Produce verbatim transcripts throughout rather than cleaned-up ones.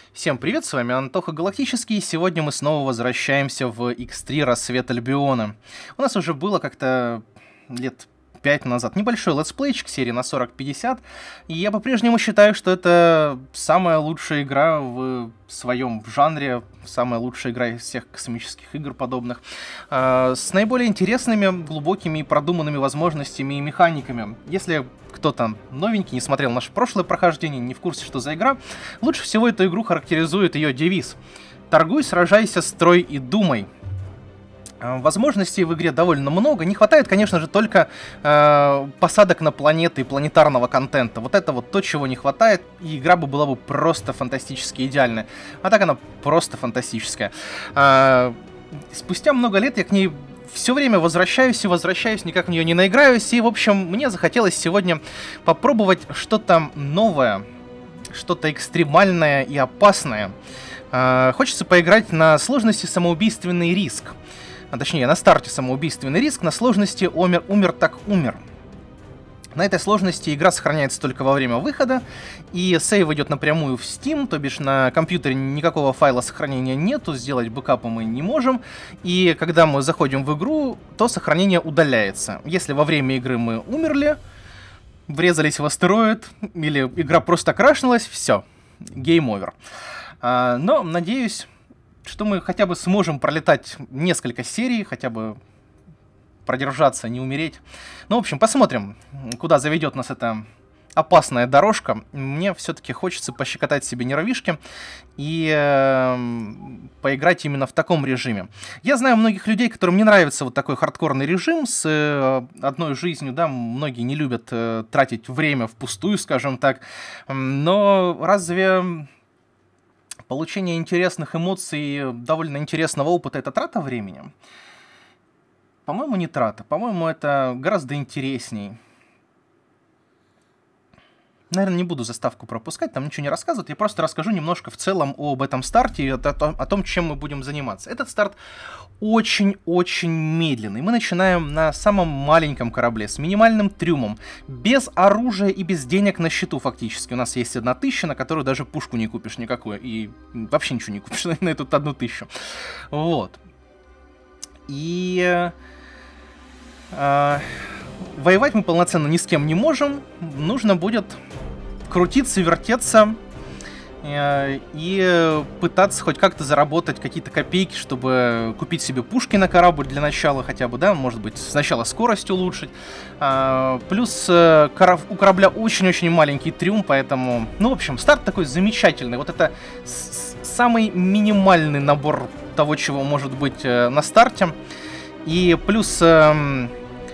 Всем привет, с вами Антоха Галактический, и сегодня мы снова возвращаемся в икс три Рассвет Альбиона. У нас уже было как-то лет пять назад небольшой летсплейчик серии на сорок пятьдесят, и я по-прежнему считаю, что это самая лучшая игра в своем жанре, самая лучшая игра из всех космических игр подобных, э, с наиболее интересными, глубокими и продуманными возможностями и механиками. Если кто-то новенький, не смотрел наше прошлое прохождение, не в курсе, что за игра, лучше всего эту игру характеризует ее девиз: «Торгуй, сражайся, строй и думай». Возможностей в игре довольно много. Не хватает, конечно же, только э, посадок на планеты и планетарного контента. Вот это вот то, чего не хватает, и игра бы была бы просто фантастически идеальная. А так она просто фантастическая. Э, спустя много лет я к ней все время возвращаюсь и возвращаюсь, никак в нее не наиграюсь. И, в общем, мне захотелось сегодня попробовать что-то новое, что-то экстремальное и опасное. Э, хочется поиграть на сложности «Самоубийственный риск». А точнее, на старте «Самоубийственный риск», на сложности «Умер, умер так умер». На этой сложности игра сохраняется только во время выхода, и сейв идет напрямую в Steam, то бишь на компьютере никакого файла сохранения нету, сделать бэкапы мы не можем, и когда мы заходим в игру, то сохранение удаляется. Если во время игры мы умерли, врезались в астероид, или игра просто крашнулась, все, гейм овер. А, но, надеюсь, что мы хотя бы сможем пролетать несколько серий, хотя бы продержаться, не умереть. Ну, в общем, посмотрим, куда заведет нас эта опасная дорожка. Мне все-таки хочется пощекотать себе нервишки и э, поиграть именно в таком режиме. Я знаю многих людей, которым не нравится вот такой хардкорный режим с э, одной жизнью, да, многие не любят э, тратить время впустую, скажем так, но разве получение интересных эмоций, довольно интересного опыта — это трата времени? По-моему, не трата. По-моему, это гораздо интересней. Наверное, не буду заставку пропускать, там ничего не рассказывать. Я просто расскажу немножко в целом об этом старте и о том, о том, чем мы будем заниматься. Этот старт очень-очень медленный. Мы начинаем на самом маленьком корабле, с минимальным трюмом, без оружия и без денег на счету фактически. У нас есть одна тысяча, на которую даже пушку не купишь никакую, и вообще ничего не купишь на эту одну тысячу. Вот. И... Э, воевать мы полноценно ни с кем не можем. Нужно будет крутиться, вертеться э, и пытаться хоть как-то заработать какие-то копейки, чтобы купить себе пушки на корабль для начала хотя бы, да, может быть, сначала скорость улучшить. Э, плюс э, кораб, у корабля очень-очень маленький трюм, поэтому, ну, в общем, старт такой замечательный. Вот это самый минимальный набор того, чего может быть э, на старте. И плюс э,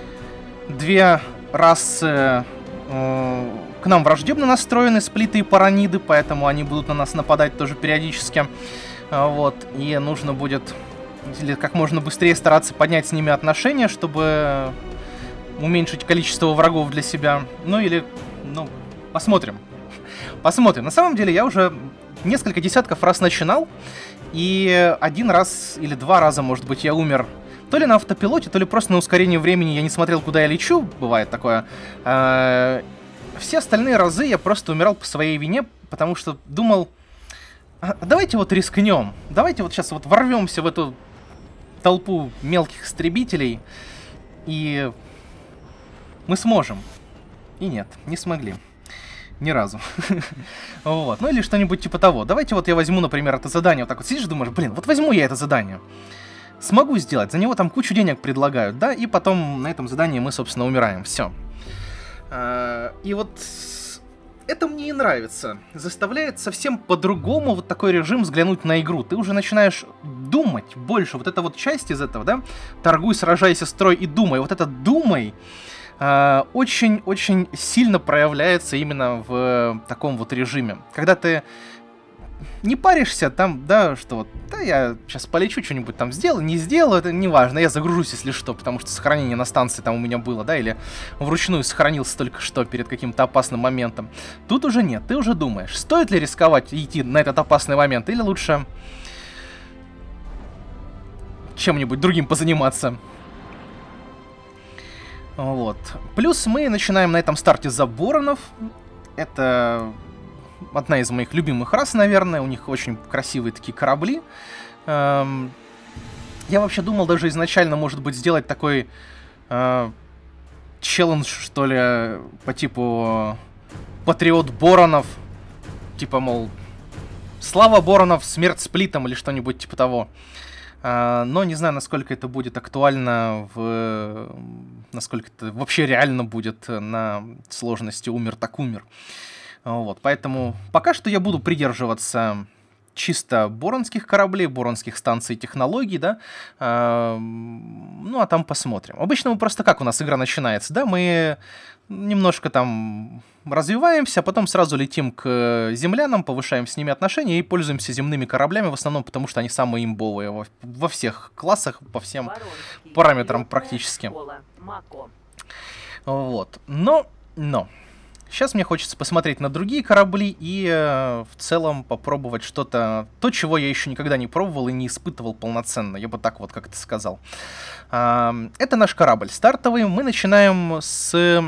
две расы э, к нам враждебно настроены, сплиты и параниды, поэтому они будут на нас нападать тоже периодически. Э, вот, и нужно будет как можно быстрее стараться поднять с ними отношения, чтобы уменьшить количество врагов для себя. Ну или, ну, посмотрим. Посмотрим. На самом деле я уже несколько десятков раз начинал, и один раз или два раза, может быть, я умер то ли на автопилоте, то ли просто на ускорении времени. Я не смотрел, куда я лечу, бывает такое. Все остальные разы я просто умирал по своей вине, потому что думал, а давайте вот рискнем, давайте вот сейчас вот ворвемся в эту толпу мелких истребителей, и мы сможем. И нет, не смогли. Ни разу. Вот. Ну или что-нибудь типа того. Давайте вот я возьму, например, это задание. Вот так вот сидишь, думаешь, блин, вот возьму я это задание. Смогу сделать. За него там кучу денег предлагают, да, и потом на этом задании мы, собственно, умираем. Все. И вот это мне и нравится. Заставляет совсем по-другому вот такой режим взглянуть на игру. Ты уже начинаешь думать больше. Вот эта вот часть из этого, да, торгуй, сражайся, строй и думай. Вот это думай очень-очень сильно проявляется именно в таком вот режиме. Когда ты не паришься там, да, что вот, да, я сейчас полечу, что-нибудь там сделаю, не сделаю, это не важно, я загружусь, если что, потому что сохранение на станции там у меня было, да, или вручную сохранился только что перед каким-то опасным моментом. Тут уже нет, ты уже думаешь, стоит ли рисковать и идти на этот опасный момент, или лучше чем-нибудь другим позаниматься. Вот. Плюс мы начинаем на этом старте с заборонов. Это одна из моих любимых рас, наверное. У них очень красивые такие корабли. Эм, я вообще думал даже изначально, может быть, сделать такой э, челлендж, что ли, по типу Патриот Боронов. Типа, мол, слава Боронов, смерть сплитом или что-нибудь типа того. Uh, но не знаю, насколько это будет актуально, в... насколько это вообще реально будет на сложности умер так умер. Вот, поэтому пока что я буду придерживаться чисто боронских кораблей, боронских станций технологий, да, uh, ну а там посмотрим. Обычно мы просто как у нас игра начинается, да, мы немножко там развиваемся, а потом сразу летим к землянам, повышаем с ними отношения и пользуемся земными кораблями, в основном потому, что они самые имбовые во, во всех классах, по всем Воронский, параметрам практически. Вот. Но, но, сейчас мне хочется посмотреть на другие корабли и э, в целом попробовать что-то, то, чего я еще никогда не пробовал и не испытывал полноценно, я бы так вот как-то сказал. Э, это наш корабль стартовый, мы начинаем с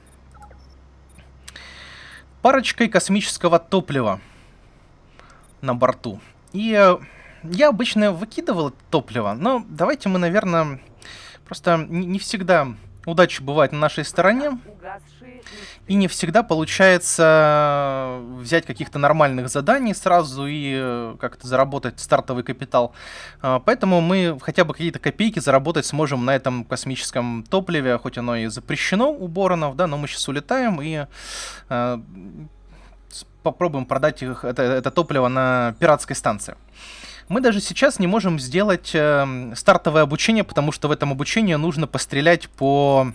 парочкой космического топлива на борту. И э, я обычно выкидывал это топливо, но давайте мы, наверное, просто не, не всегда удача бывает на нашей стороне, и не всегда получается взять каких-то нормальных заданий сразу и э, как-то заработать стартовый капитал. Э, поэтому мы хотя бы какие-то копейки заработать сможем на этом космическом топливе, хоть оно и запрещено у Боронов, да, но мы сейчас улетаем и э, попробуем продать их, это, это топливо на пиратской станции. Мы даже сейчас не можем сделать э, стартовое обучение, потому что в этом обучении нужно пострелять по,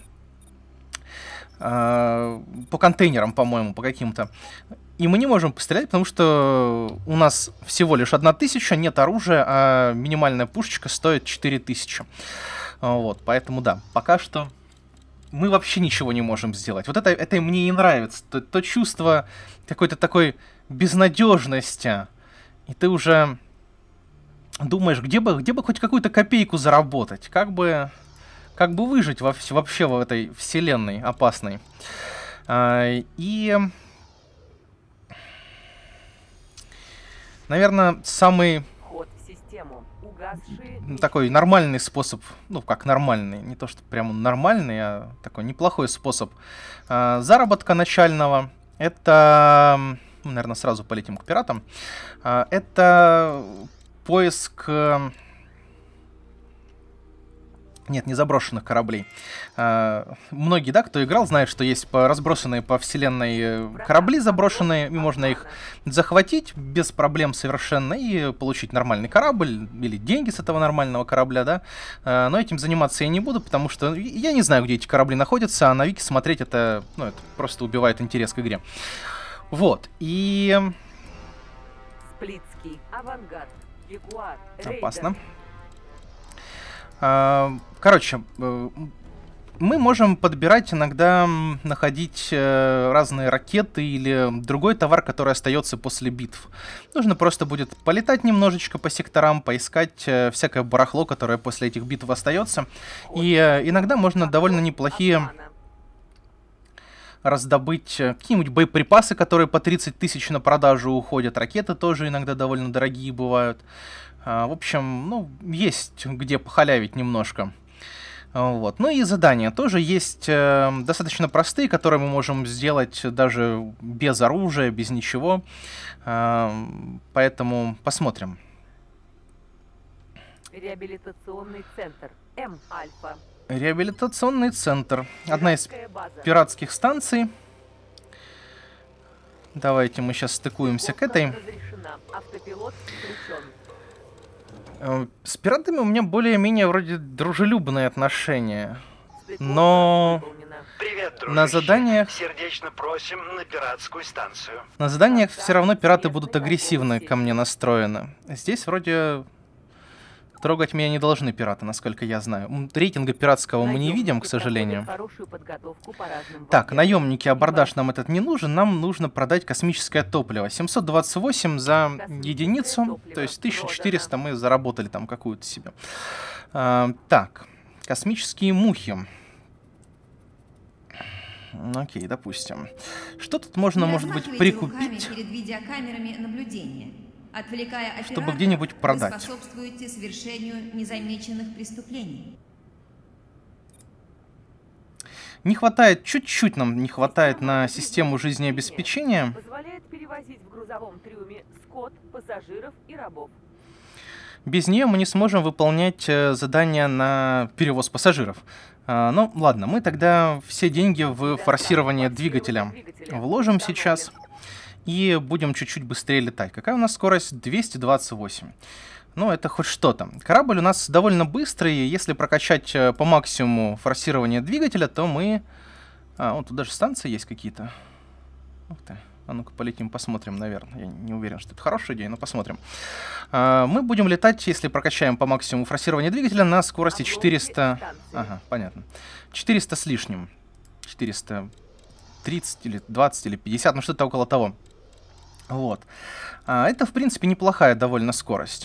э, по контейнерам, по-моему, по каким-то. И мы не можем пострелять, потому что у нас всего лишь одна тысяча, нет оружия, а минимальная пушечка стоит четыре тысячи. Вот, поэтому да, пока что мы вообще ничего не можем сделать. Вот это, это мне не нравится. То, то чувство какой-то такой безнадежности. И ты уже думаешь, где бы, где бы хоть какую-то копейку заработать, как бы, как бы выжить во, вообще в этой вселенной опасной. А, и, наверное, самый Ход в систему. Угасшие... такой нормальный способ, ну как нормальный, не то что прямо нормальный, а такой неплохой способ а, заработка начального, это, ну, наверное, сразу полетим к пиратам, а, это поиск... Нет, не заброшенных кораблей. А, многие, да, кто играл, знают, что есть по разбросанные по вселенной корабли заброшенные, и можно их захватить без проблем совершенно и получить нормальный корабль или деньги с этого нормального корабля, да. А, но этим заниматься я не буду, потому что я не знаю, где эти корабли находятся, а на Вики смотреть это, ну, это просто убивает интерес к игре. Вот, и... Сплитский, авангард. Опасно. Короче, мы можем подбирать иногда, находить разные ракеты или другой товар, который остается после битв. Нужно просто будет полетать немножечко по секторам, поискать всякое барахло, которое после этих битв остается. И иногда можно довольно неплохие раздобыть какие-нибудь боеприпасы, которые по тридцать тысяч на продажу уходят. Ракеты тоже иногда довольно дорогие бывают. А, в общем, ну, есть где похалявить немножко. А, вот. Ну и задания тоже есть э, достаточно простые, которые мы можем сделать даже без оружия, без ничего. А, поэтому посмотрим. Реабилитационный центр М-Альфа. Реабилитационный центр. Одна из пиратских станций. Давайте мы сейчас стыкуемся к этой. С пиратами у меня более-менее вроде дружелюбные отношения. Но Привет, на заданиях... Сердечно просим на пиратскую станцию. На заданиях все равно пираты будут агрессивно ко мне настроены. Здесь вроде... Трогать меня не должны пираты, насколько я знаю. Рейтинга пиратского мы не видим, к сожалению. Так, наемники, абордаж нам этот не нужен. Нам нужно продать космическое топливо. семьсот двадцать восемь за единицу. То есть тысяча четыреста мы заработали там какую-то себе. А, так, космические мухи. Окей, допустим. Что тут можно, может быть, прикупить, перед видеокамерами наблюдения. Отвлекая оператора, чтобы где-нибудь продать? Вы способствуете совершению незамеченных преступлений. Не хватает, чуть-чуть нам не хватает на систему жизнеобеспечения. Позволяет перевозить в грузовом трюме скот, пассажиров и рабов. Без нее мы не сможем выполнять задания на перевоз пассажиров. А, ну, ладно, мы тогда все деньги в форсирование двигателя вложим сейчас и будем чуть-чуть быстрее летать. Какая у нас скорость? двести двадцать восемь. Ну, это хоть что-то. Корабль у нас довольно быстрый. Если прокачать по максимуму форсирование двигателя, то мы... А, вот тут даже станции есть какие-то. Ух ты. А ну-ка полетим, посмотрим, наверное. Я не уверен, что это хорошая идея, но посмотрим. А, мы будем летать, если прокачаем по максимуму форсирование двигателя, на скорости четыреста... Ага, понятно. четыреста с лишним. четыреста тридцать или двадцать или пятьдесят, ну что-то около того. Вот. А, это, в принципе, неплохая довольно скорость.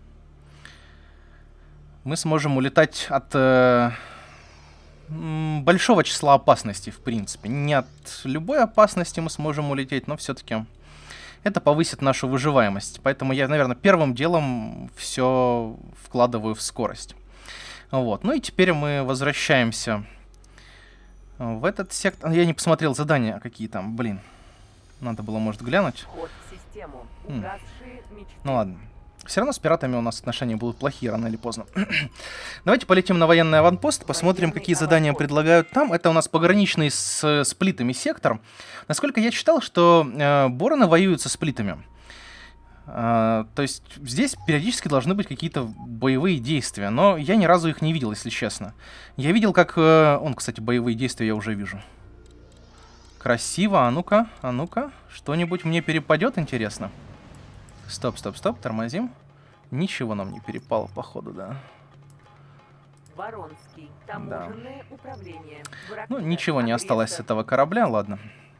Мы сможем улетать от э, большого числа опасностей, в принципе. Не от любой опасности мы сможем улететь, но все-таки это повысит нашу выживаемость. Поэтому я, наверное, первым делом все вкладываю в скорость. Вот. Ну и теперь мы возвращаемся в этот сектор. Я не посмотрел задания, какие там. Блин. Надо было, может, глянуть. М. Ну ладно. Все равно с пиратами у нас отношения будут плохие рано или поздно. Давайте полетим на военный аванпост, посмотрим, какие задания предлагают там. Это у нас пограничный с сплитами сектор. Насколько я читал, что э, бороны воюют со сплитами. Э, то есть здесь периодически должны быть какие-то боевые действия, но я ни разу их не видел, если честно. Я видел, как... Э, он, кстати, боевые действия я уже вижу. Красиво, а ну-ка, а ну-ка. Что-нибудь мне перепадет, интересно? Стоп, стоп, стоп, тормозим. Ничего нам не перепало, походу, да. Воронский, таможенное управление. Ну, ничего не осталось с этого корабля, ладно.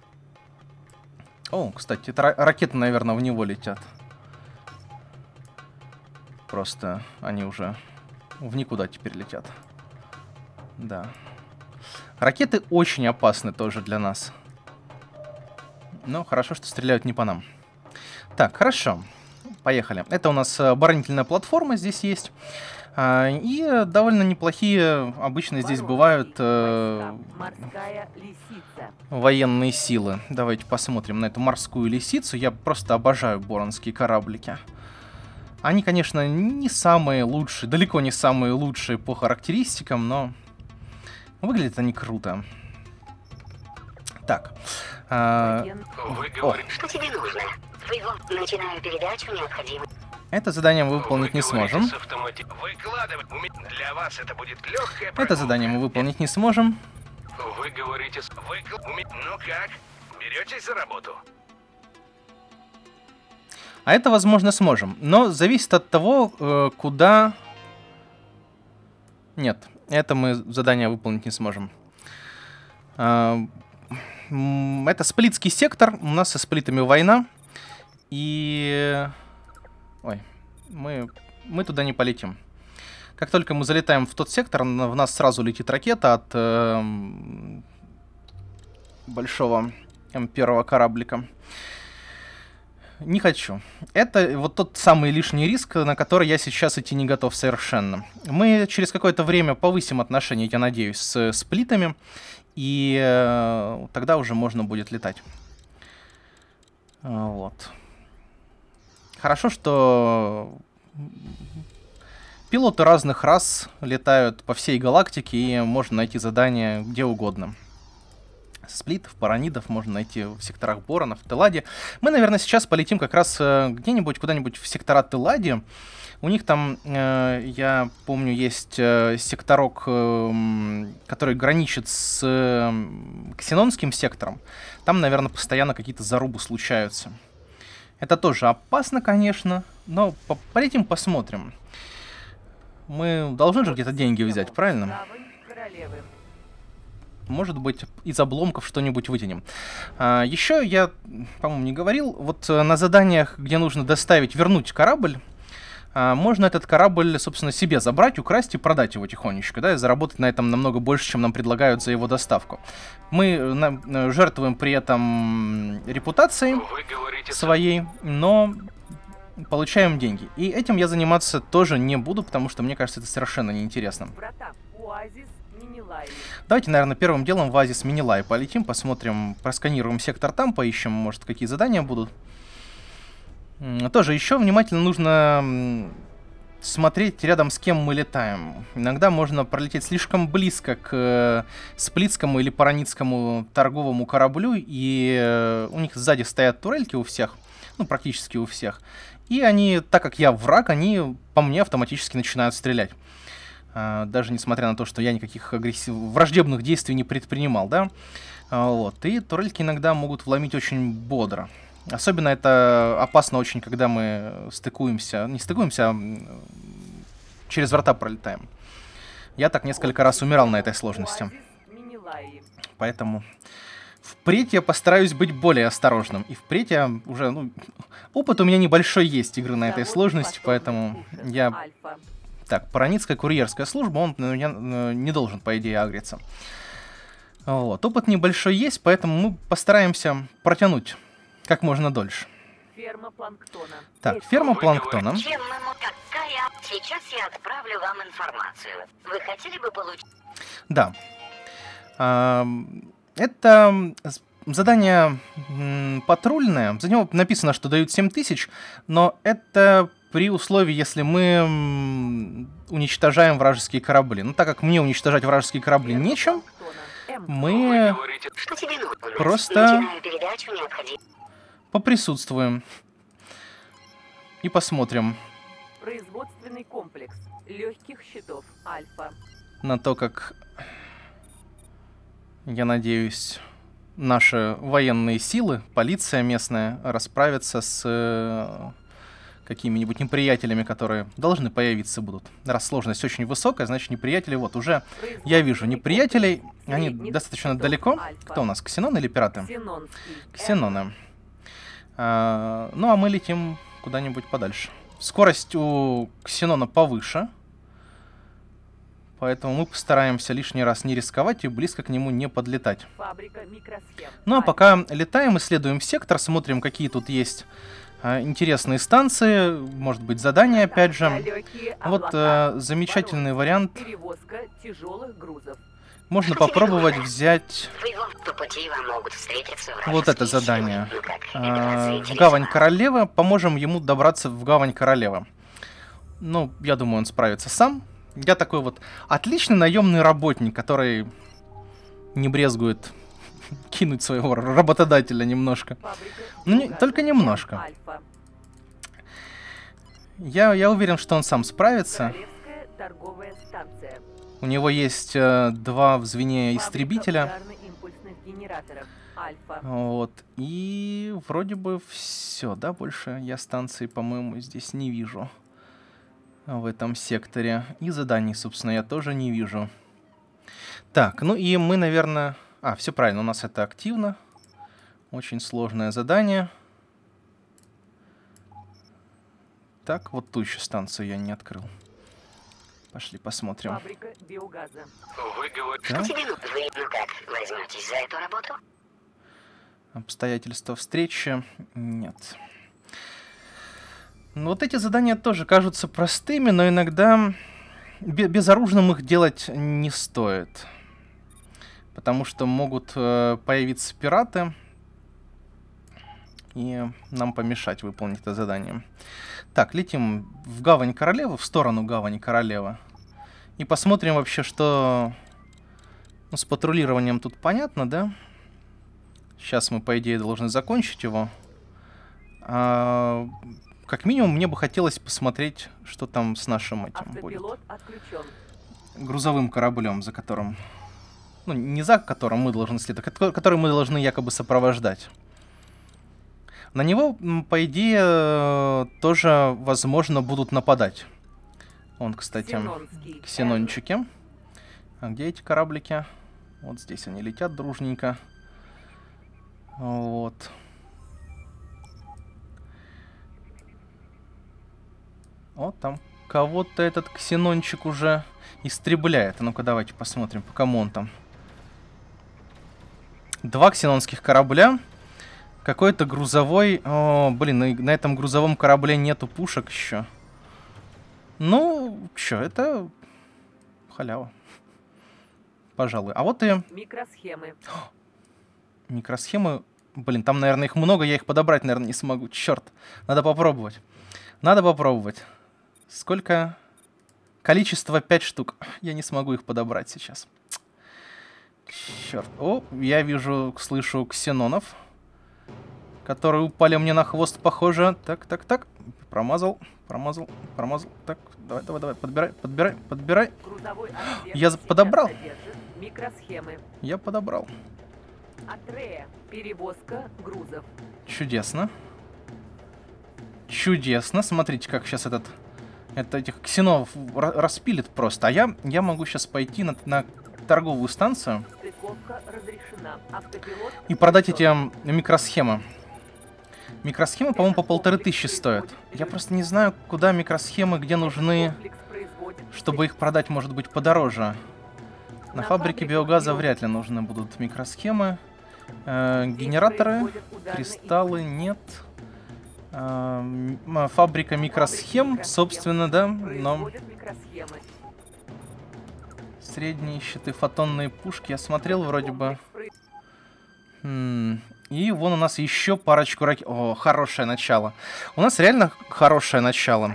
О, кстати, это ракеты, наверное, в него летят. Просто они уже в никуда теперь летят. Да. Ракеты очень опасны тоже для нас. Но хорошо, что стреляют не по нам. Так, хорошо. Поехали. Это у нас оборонительная платформа здесь есть. А, и довольно неплохие обычно здесь бывают э, военные силы. Давайте посмотрим на эту морскую лисицу. Я просто обожаю боронские кораблики. Они, конечно, не самые лучшие, далеко не самые лучшие по характеристикам, но выглядят они круто. Так. А... Вы говорите, что тебе нужно? Начинаю передачу, необходимо. Это задание мы выполнить не сможем. Для вас это будет легкое. Это задание мы выполнить не сможем. Вы говорите, вы... ну как? Беретесь за работу? А это, возможно, сможем. Но зависит от того, куда... Нет, это мы задание выполнить не сможем. Это сплитский сектор. У нас со сплитами война. И... Ой, мы, мы туда не полетим. Как только мы залетаем в тот сектор, в нас сразу летит ракета от э, большого эм один кораблика. Не хочу. Это вот тот самый лишний риск, на который я сейчас идти не готов совершенно. Мы через какое-то время повысим отношения, я надеюсь, с сплитами. И э, тогда уже можно будет летать. Вот. Хорошо, что пилоты разных рас летают по всей галактике, и можно найти задания где угодно. Сплитов, паранидов можно найти в секторах Боронов, Телади. Мы, наверное, сейчас полетим как раз где-нибудь, куда-нибудь в сектора Телади. У них там, э, я помню, есть э, секторок, э, который граничит с э, ксенонским сектором. Там, наверное, постоянно какие-то зарубы случаются. Это тоже опасно, конечно, но по полетим посмотрим. Мы должны же где-то деньги взять, правильно? Может быть, из обломков что-нибудь вытянем. А, еще я, по-моему, не говорил, вот на заданиях, где нужно доставить, вернуть корабль, а, можно этот корабль, собственно, себе забрать, украсть и продать его тихонечко, да, и заработать на этом намного больше, чем нам предлагают за его доставку. Мы на, жертвуем при этом репутацией Вы говорите... своей, но получаем деньги. И этим я заниматься тоже не буду, потому что мне кажется, это совершенно неинтересно. Врата. Оазис Минилай. Давайте, наверное, первым делом в оазис Минилай полетим, посмотрим, просканируем сектор там, поищем, может, какие задания будут. Тоже еще внимательно нужно смотреть рядом, с кем мы летаем. Иногда можно пролететь слишком близко к Сплитскому или Параницкому торговому кораблю, и у них сзади стоят турельки у всех, ну, практически у всех. И они, так как я враг, они по мне автоматически начинают стрелять. Даже несмотря на то, что я никаких агрессив... враждебных действий не предпринимал, да. Вот. И турельки иногда могут вломить очень бодро. Особенно это опасно очень, когда мы стыкуемся, не стыкуемся, а через врата пролетаем. Я так несколько раз умирал на этой сложности. Поэтому впредь я постараюсь быть более осторожным. И впредь я уже, ну, опыт у меня небольшой есть игры на этой сложности, поэтому я... Так, Параницкая курьерская служба, он на меня не должен, по идее, агриться. Вот, опыт небольшой есть, поэтому мы постараемся протянуть как можно дольше. Ферма планктона. Так, ферма планктона. Чем ему такая? Сейчас я отправлю вам информацию. Вы хотели бы получить? Да. А, это задание патрульное. За него написано, что дают семь тысяч, но это при условии, если мы уничтожаем вражеские корабли. Ну, так как мне уничтожать вражеские корабли нечем, мы Что тебе нужно? просто Начинаю передачу, необходимо. поприсутствуем и посмотрим Производственный комплекс легких щитов Альфа. на то, как, я надеюсь, наши военные силы, полиция местная, расправятся с э, какими-нибудь неприятелями, которые должны появиться будут. Раз сложность очень высокая, значит неприятели, вот уже я вижу неприятелей, они достаточно далеко. Кто у нас, Ксенон или пираты? Ксеноны. А, ну а мы летим куда-нибудь подальше. Скорость у Ксенона повыше, поэтому мы постараемся лишний раз не рисковать и близко к нему не подлетать. Фабрика микросхем. Ну а пока летаем, исследуем сектор, смотрим, какие тут есть а, интересные станции, может быть задания опять же. Вот а, замечательный вариант. Перевозка тяжелых грузов. Можно попробовать взять По пути вам могут встретиться вот это вражеские силы. задание. Ну как, А, операция в «Интересно». Гавань Королевы. Поможем ему добраться в Гавань Королевы. Ну, я думаю, он справится сам. Я такой вот отличный наемный работник, который не брезгует кинуть своего работодателя немножко. Ну, не, только немножко. Альфа. Я, я уверен, что он сам справится. Королевская торговая станция. У него есть э, два в звене истребителя. Фабрика ударно-импульсных генераторов Альфа. Вот. И вроде бы все, да? Больше я станции, по-моему, здесь не вижу. В этом секторе. И заданий, собственно, я тоже не вижу. Так, ну и мы, наверное... А, все правильно, у нас это активно. Очень сложное задание. Так, вот ту еще станцию я не открыл. Пошли посмотрим. Фабрика биогаза. Вы говорите... Да? Что тебе нужно? Вы, ну как, возьметесь за эту работу? Обстоятельства встречи. Нет. Ну, вот эти задания тоже кажутся простыми, но иногда безоружным их делать не стоит. Потому что могут э, появиться пираты и нам помешать выполнить это задание. Так, летим в Гавань Королевы, в сторону Гавани Королевы. И посмотрим вообще, что... Ну, с патрулированием тут понятно, да? Сейчас мы, по идее, должны закончить его. А, как минимум, мне бы хотелось посмотреть, что там с нашим этим будет. Автопилот отключен. Грузовым кораблем, за которым... Ну, не за которым мы должны следовать, а который мы должны якобы сопровождать. На него, по идее, тоже, возможно, будут нападать. Вон, кстати, Ксенонский ксенончики. А где эти кораблики? Вот здесь они летят дружненько. Вот. О, там кого-то этот ксенончик уже истребляет. А ну-ка, давайте посмотрим, по кому он там. Два ксенонских корабля. Какой-то грузовой... О, блин, на, на этом грузовом корабле нету пушек еще. Ну, чё, это халява. Пожалуй. А вот и... Микросхемы. Микросхемы. Блин, там, наверное, их много, я их подобрать, наверное, не смогу. Черт, надо попробовать. Надо попробовать. Сколько? Количество пять штук. Я не смогу их подобрать сейчас. Черт. О, я вижу, слышу ксенонов, которые упали мне на хвост, похоже. Так, так, так. Промазал, промазал, промазал. Так, давай, давай, давай, подбирай, подбирай, подбирай. Грузовой отсек Я сейчас подобрал. содержит микросхемы. Я подобрал. Атрея. Перевозка грузов. Чудесно. Чудесно. Смотрите, как сейчас этот... Это этих ксенов распилит просто. А я, я могу сейчас пойти на, на торговую станцию Стыковка разрешена. Автопилот и продать эти микросхемы. Микросхемы, по-моему, по полторы тысячи стоят. Я просто не знаю, куда микросхемы, где нужны, чтобы их продать, может быть, подороже. На фабрике биогаза вряд ли нужны будут микросхемы. Э, генераторы, кристаллы нет. Э, фабрика микросхем, собственно, да, но... Средние щиты, фотонные пушки. Я смотрел вроде бы. М-м. И вон у нас еще парочку ракет. О, хорошее начало. У нас реально хорошее начало.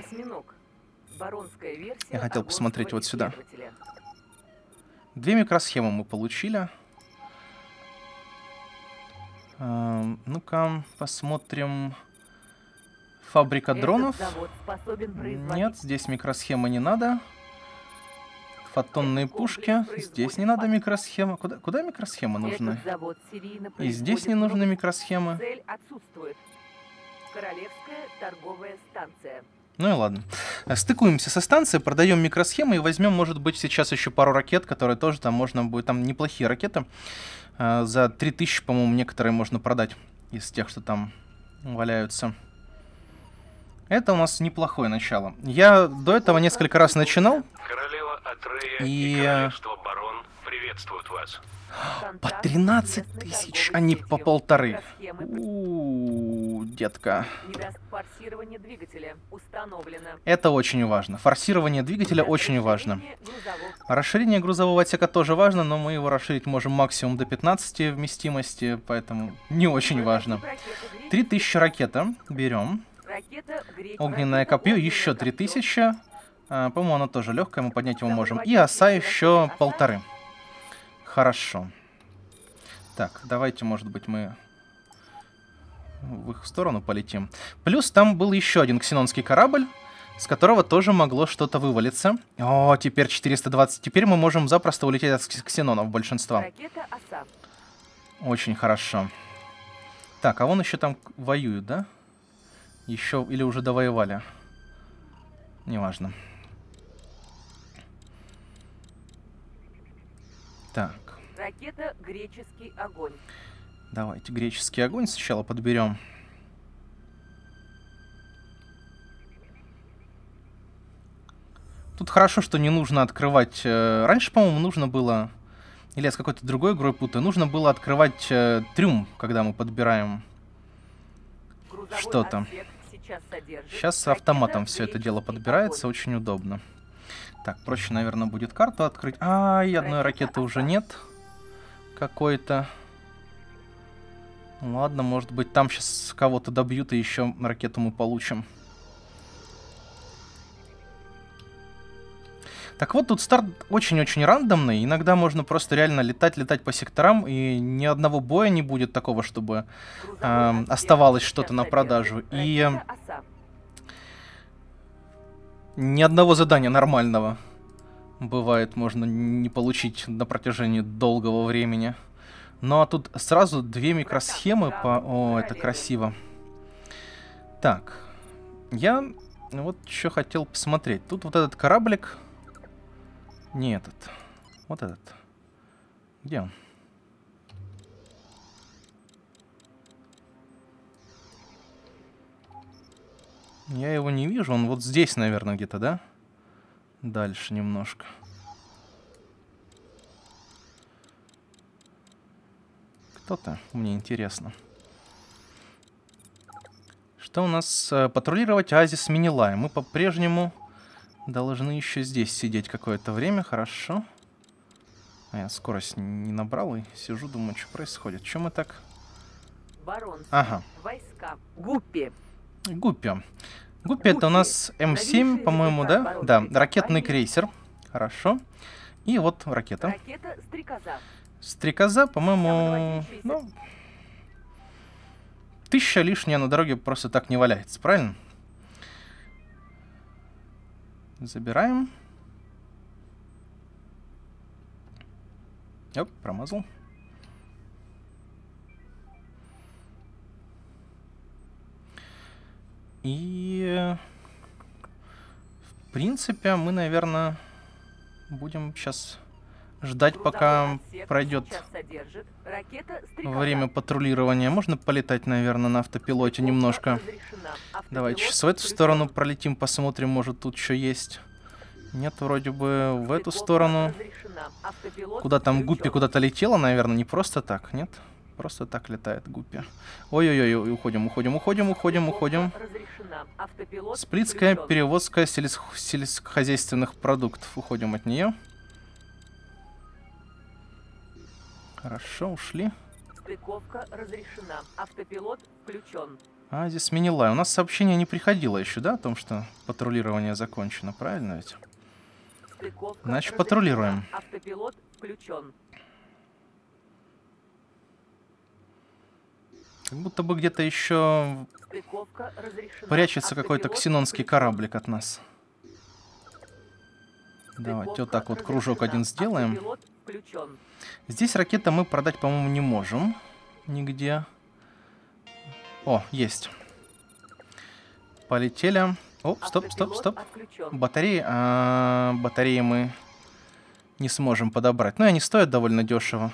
Я хотел посмотреть вот сюда. Две микросхемы мы получили. Эм, ну-ка, посмотрим. Фабрика дронов. Нет, здесь микросхемы не надо. Фотонные пушки. Здесь не надо микросхемы. Куда, куда микросхемы нужны? И здесь не нужны микросхемы. Королевская торговая станция. Ну и ладно. Стыкуемся со станцией, продаем микросхемы и возьмем, может быть, сейчас еще пару ракет, которые тоже там можно будет. Там неплохие ракеты. За три тысячи, по-моему, некоторые можно продать из тех, что там валяются. Это у нас неплохое начало. Я до этого несколько раз начинал. Королева Атрея И... и королевство Барон приветствуют вас. По тринадцать тысяч, а не по полторы. У-у-у, детка. Форсирование двигателя установлено. Это очень важно. Форсирование двигателя очень важно. Расширение грузового отсека тоже важно, но мы его расширить можем максимум до пятнадцати вместимости, поэтому не очень важно. три тысячи ракета. Берем. Огненное копье еще три тысячи. А, по-моему, оно тоже легкое, мы поднять его можем. И оса еще полторы. Хорошо. Так, давайте, может быть, мы в их сторону полетим. Плюс там был еще один ксенонский корабль, с которого тоже могло что-то вывалиться. О, теперь четыреста двадцать. Теперь мы можем запросто улететь от ксенонов большинства. Очень хорошо. Так, а вон еще там воюют, да? Еще или уже довоевали? Неважно. Так. Ракета «Греческий огонь». Давайте греческий огонь сначала подберем. Тут хорошо, что не нужно открывать... Э, раньше, по-моему, нужно было... Или я с какой-то другой игрой путаю. Нужно было открывать э, трюм, когда мы подбираем что-то. Сейчас с автоматом все это дело подбирается. Очень удобно. Так, проще, наверное, будет карту открыть. А, и одной ракеты уже нет. Какой-то. Ладно, может быть, там сейчас кого-то добьют, и еще ракету мы получим. Так вот, тут старт очень-очень рандомный. Иногда можно просто реально летать-летать по секторам, и ни одного боя не будет такого, чтобы э, оставалось что-то на продажу. И ни одного задания нормального, бывает, можно не получить на протяжении долгого времени. Ну а тут сразу две микросхемы по... О, это красиво. Так, я вот еще хотел посмотреть. Тут вот этот кораблик... Не этот. Вот этот. Где он? Я его не вижу, он вот здесь, наверное, где-то, да? Дальше немножко. Кто-то, мне интересно. Что у нас? Патрулировать оазис Минилай. Мы по-прежнему должны еще здесь сидеть какое-то время, хорошо. А я скорость не набрал и сижу, думаю, что происходит. Чем мы так... Баронство. Ага. Войска. Гуппи. Гуппи. Гуппи это у нас эм семь, по-моему, да? Да, ракетный крейсер. Хорошо. И вот ракета. Ракета Стрекоза. Стрекоза, по-моему, ну, тысяча лишняя на дороге просто так не валяется, правильно? Забираем. Оп, промазал. И, в принципе, мы, наверное, будем сейчас ждать, пока пройдет время патрулирования. Можно полетать, наверное, на автопилоте немножко. Давайте сейчас в эту сторону пролетим, посмотрим, может тут что есть. Нет, вроде бы в эту сторону. Куда там Гуппи куда-то летела, наверное, не просто так, нет? Просто так летает Гуппи. Ой-ой-ой, уходим, уходим, уходим, уходим, уходим. Сплитская перевозка сельск... сельскохозяйственных продуктов. Уходим от нее. Хорошо, ушли. Стыковка разрешена. Автопилот включен. А, здесь Минилай. У нас сообщение не приходило еще, да, о том, что патрулирование закончено, правильно ведь? Стыковка Значит, разрешена. патрулируем. Автопилот включен. Как будто бы где-то еще Стыковка разрешена. прячется какой-то Автопилот ксенонский включен. кораблик от нас. Давайте вот так вот кружок один сделаем. Автопилот включен. Здесь ракеты мы продать, по-моему, не можем. Нигде. О, есть. Полетели. О, стоп, стоп, стоп. Батареи. А, батареи мы не сможем подобрать. Но они стоят довольно дешево.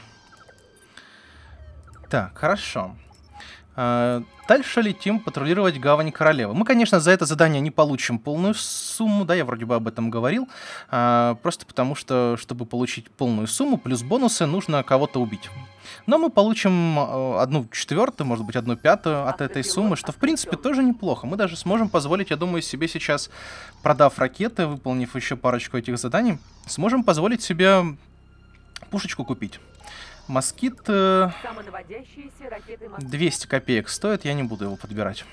Так, хорошо. А, дальше летим патрулировать гавань Королевы. Мы, конечно, за это задание не получим полную сумму, да, я вроде бы об этом говорил. А, просто потому что, чтобы получить полную сумму плюс бонусы, нужно кого-то убить. Но мы получим одну четвертую, может быть, одну пятую от этой суммы, что, в принципе, тоже неплохо. Мы даже сможем позволить, я думаю, себе сейчас, продав ракеты, выполнив еще парочку этих заданий, сможем позволить себе пушечку купить. Москит э, двести копеек стоит, я не буду его подбирать.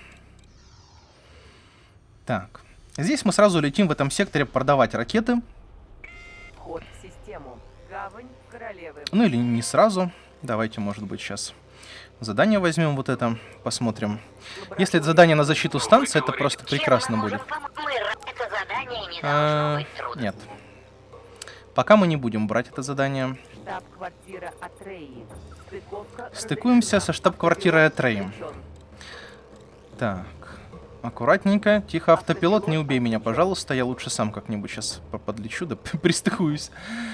Так, здесь мы сразу летим в этом секторе продавать ракеты. Вход в систему. Гавань Королевы. Ну или не сразу. Давайте, может быть, сейчас задание возьмем вот это, посмотрим. Если это задание на защиту станции, это просто прекрасно будет. Это задание не А, должно быть трудным. нет. Пока мы не будем брать это задание. Штаб-квартира Атреи. Стыковка Стыкуемся разрешена. со штаб-квартирой Атреи. Включен. Так, аккуратненько. Тихо, автопилот, не убей меня, пожалуйста. Я лучше сам как-нибудь сейчас подлечу, да пристыкуюсь.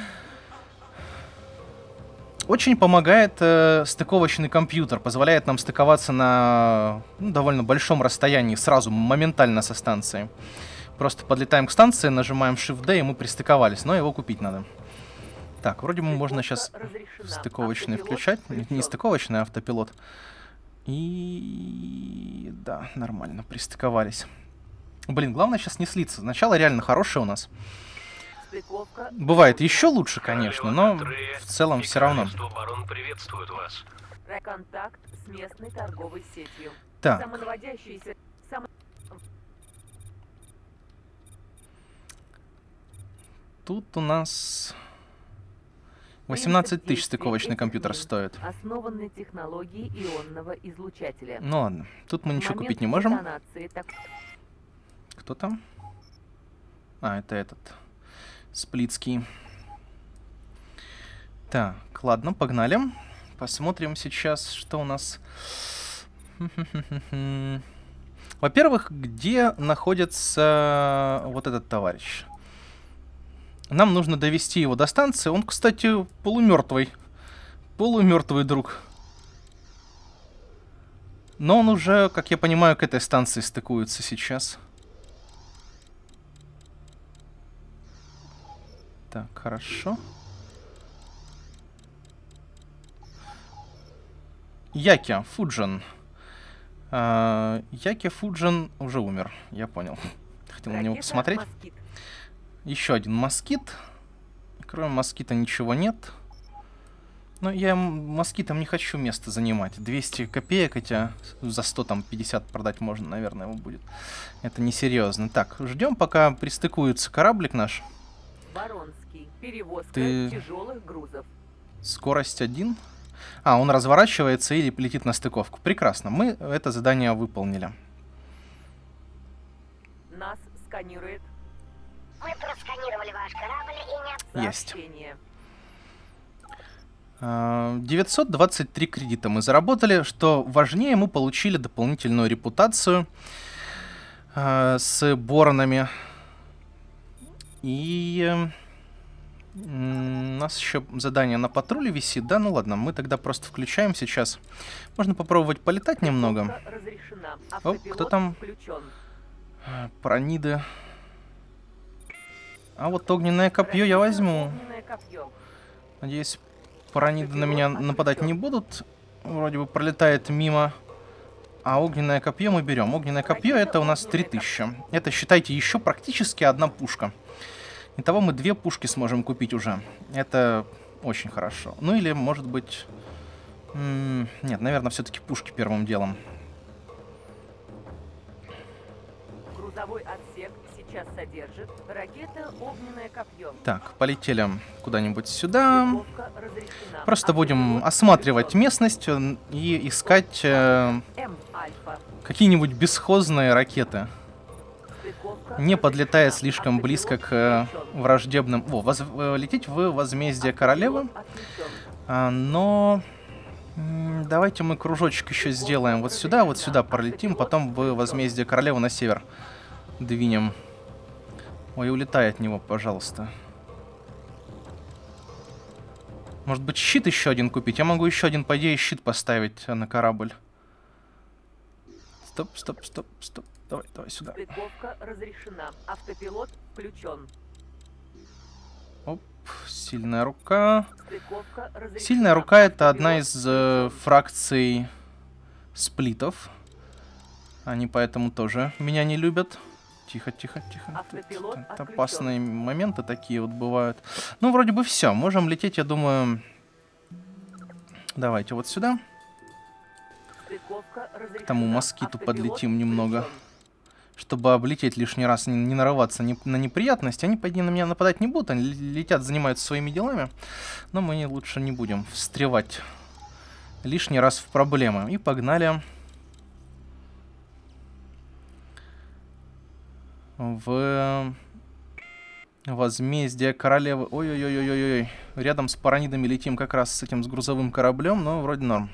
Очень помогает э, стыковочный компьютер. Позволяет нам стыковаться на ну, довольно большом расстоянии, сразу, моментально со станции. Просто подлетаем к станции, нажимаем шифт дэ, и мы пристыковались. Но его купить надо. Так, вроде бы можно сейчас стыковочный включать. Не, не стыковочный, а автопилот. И... да, нормально, пристыковались. Блин, главное сейчас не слиться. Начало реально хорошее у нас. Стыковка. Бывает еще лучше, конечно, но в целом все равно. Приветствуют вас. Контакт с местной торговой сетью. Так, Самонаводящиеся. Само... тут у нас восемнадцать тысяч стыковочный компьютер стоит. Основан на технологии ионного излучателя. Ну ладно, тут мы ничего Момент купить не можем. детонации так- Кто там? А, это этот. Сплитский. Так, ладно, погнали. Посмотрим сейчас, что у нас. Во-первых, где находится вот этот товарищ? Нам нужно довести его до станции. Он, кстати, полумертвый. Полумертвый друг. Но он уже, как я понимаю, к этой станции стыкуется сейчас. Так, хорошо. Яки Фуджин. А, Яки Фуджин уже умер, я понял. Хотел на него посмотреть. Москит. Еще один москит. Кроме москита ничего нет. Но я москитом не хочу место занимать. двести копеек, хотя за сто там пятьдесят продать можно, наверное, его будет. Это несерьезно. Так, ждем, пока пристыкуется кораблик наш. Воронский. Перевозка Ты- тяжелых грузов. Скорость один. А, он разворачивается и летит на стыковку. Прекрасно. Мы это задание выполнили. Нас сканирует Мы просканировали ваш корабль и нет. Есть. сообщение. А, девятьсот двадцать три кредита мы заработали. Что важнее, мы получили дополнительную репутацию а, с Боронами. И м, у нас еще задание на патруле висит. Да, ну ладно, мы тогда просто включаем сейчас. Можно попробовать полетать немного. Стыковка разрешена. Оп, Автопилот кто там? включен. А, Параниды. А вот огненное копье я возьму. Огненное копье. Надеюсь, параниды на меня нападать не будут. Вроде бы пролетает мимо. А огненное копье мы берем. Огненное копье это у нас три тысячи. Это, считайте, еще практически одна пушка. Итого мы две пушки сможем купить уже. Это очень хорошо. Ну или, может быть... м, Нет, наверное, все-таки пушки первым делом. Грузовой отсек сейчас содержит ракета «Огненное копье». Так, полетели куда-нибудь сюда. Стыковка разрешена. Просто будем Автопилот осматривать включен. местность э, и искать э, М-Альфа. какие-нибудь бесхозные ракеты. Стыковка Не подлетая разрешена. слишком близко к Автопилот э, включен. враждебным... О, воз- э, лететь в возмездие королевы. Автопилот отключен. А, но... м, Давайте мы кружочек еще сделаем. Вот сюда, вот сюда пролетим, потом в возмездие королевы на север двинем. Ой, улетай от него, пожалуйста. Может быть, щит еще один купить? Я могу еще один, по идее, щит поставить э, на корабль. Стоп, стоп, стоп, стоп. Давай, давай сюда. Стыковка разрешена. Автопилот включен. Оп, сильная рука. Стыковка разрешена. Сильная рука это одна Автопилот из э, включен. фракций сплитов. Они поэтому тоже меня не любят. Тихо, тихо, тихо. Тут, Автопилот тут отключен. опасные моменты такие вот бывают. Ну, вроде бы все. Можем лететь, я думаю. Давайте вот сюда. Стыковка разрешена. К тому москиту Автопилот подлетим немного. включен. Чтобы облететь лишний раз, не, не нарываться не- на неприятности. Они, по идее, на меня нападать не будут. Они л- летят, занимаются своими делами. Но мы не- лучше не будем встревать лишний раз в проблемы. И погнали в возмездие королевы. Ой-ой-ой-ой-ой. Рядом с паранидами летим как раз с этим с грузовым кораблем, но вроде норм.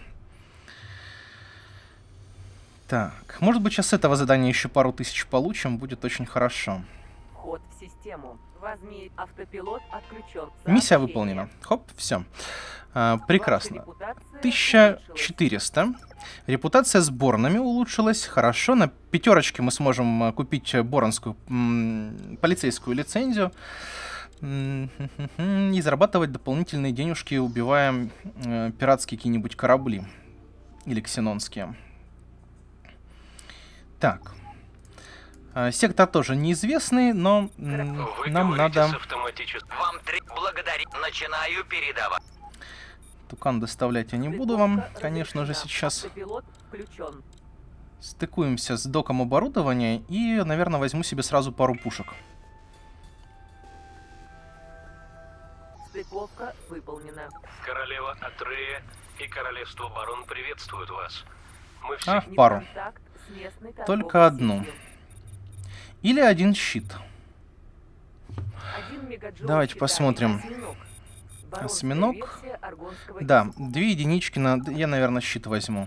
Так, может быть, сейчас с этого задания еще пару тысяч получим, будет очень хорошо. Вход в систему. Возьми автопилот отключен. Миссия Сообщение. выполнена. Хоп, все. Ваша Прекрасно. репутация тысяча улучшилась. четыреста. Репутация с Боронами улучшилась. Хорошо. На пятерочке мы сможем э, купить э, боронскую м, полицейскую лицензию. М, И зарабатывать дополнительные денежки, убивая э, пиратские какие-нибудь корабли. Или ксенонские. Так. Э, Сектор тоже неизвестный, но м, Вы нам говорите надо... с автоматическим. Вам три благодарить. Начинаю передавать. Тукан доставлять я не буду вам, Стыковка конечно же, разрешена. сейчас. Автопилот включен. Стыкуемся с доком оборудования и, наверное, возьму себе сразу пару пушек. Стыковка выполнена. Королева Атрея и королевство Барон приветствуют вас. Мы все... А, Возник пару. контакт с местной Только торговой одну. сетью. Или один щит. Один мегаджоуль Давайте питания. посмотрим. Осьминог. Баронская Осьминог. версия аргонского Да, гиса. две единички, на... я, наверное, щит возьму.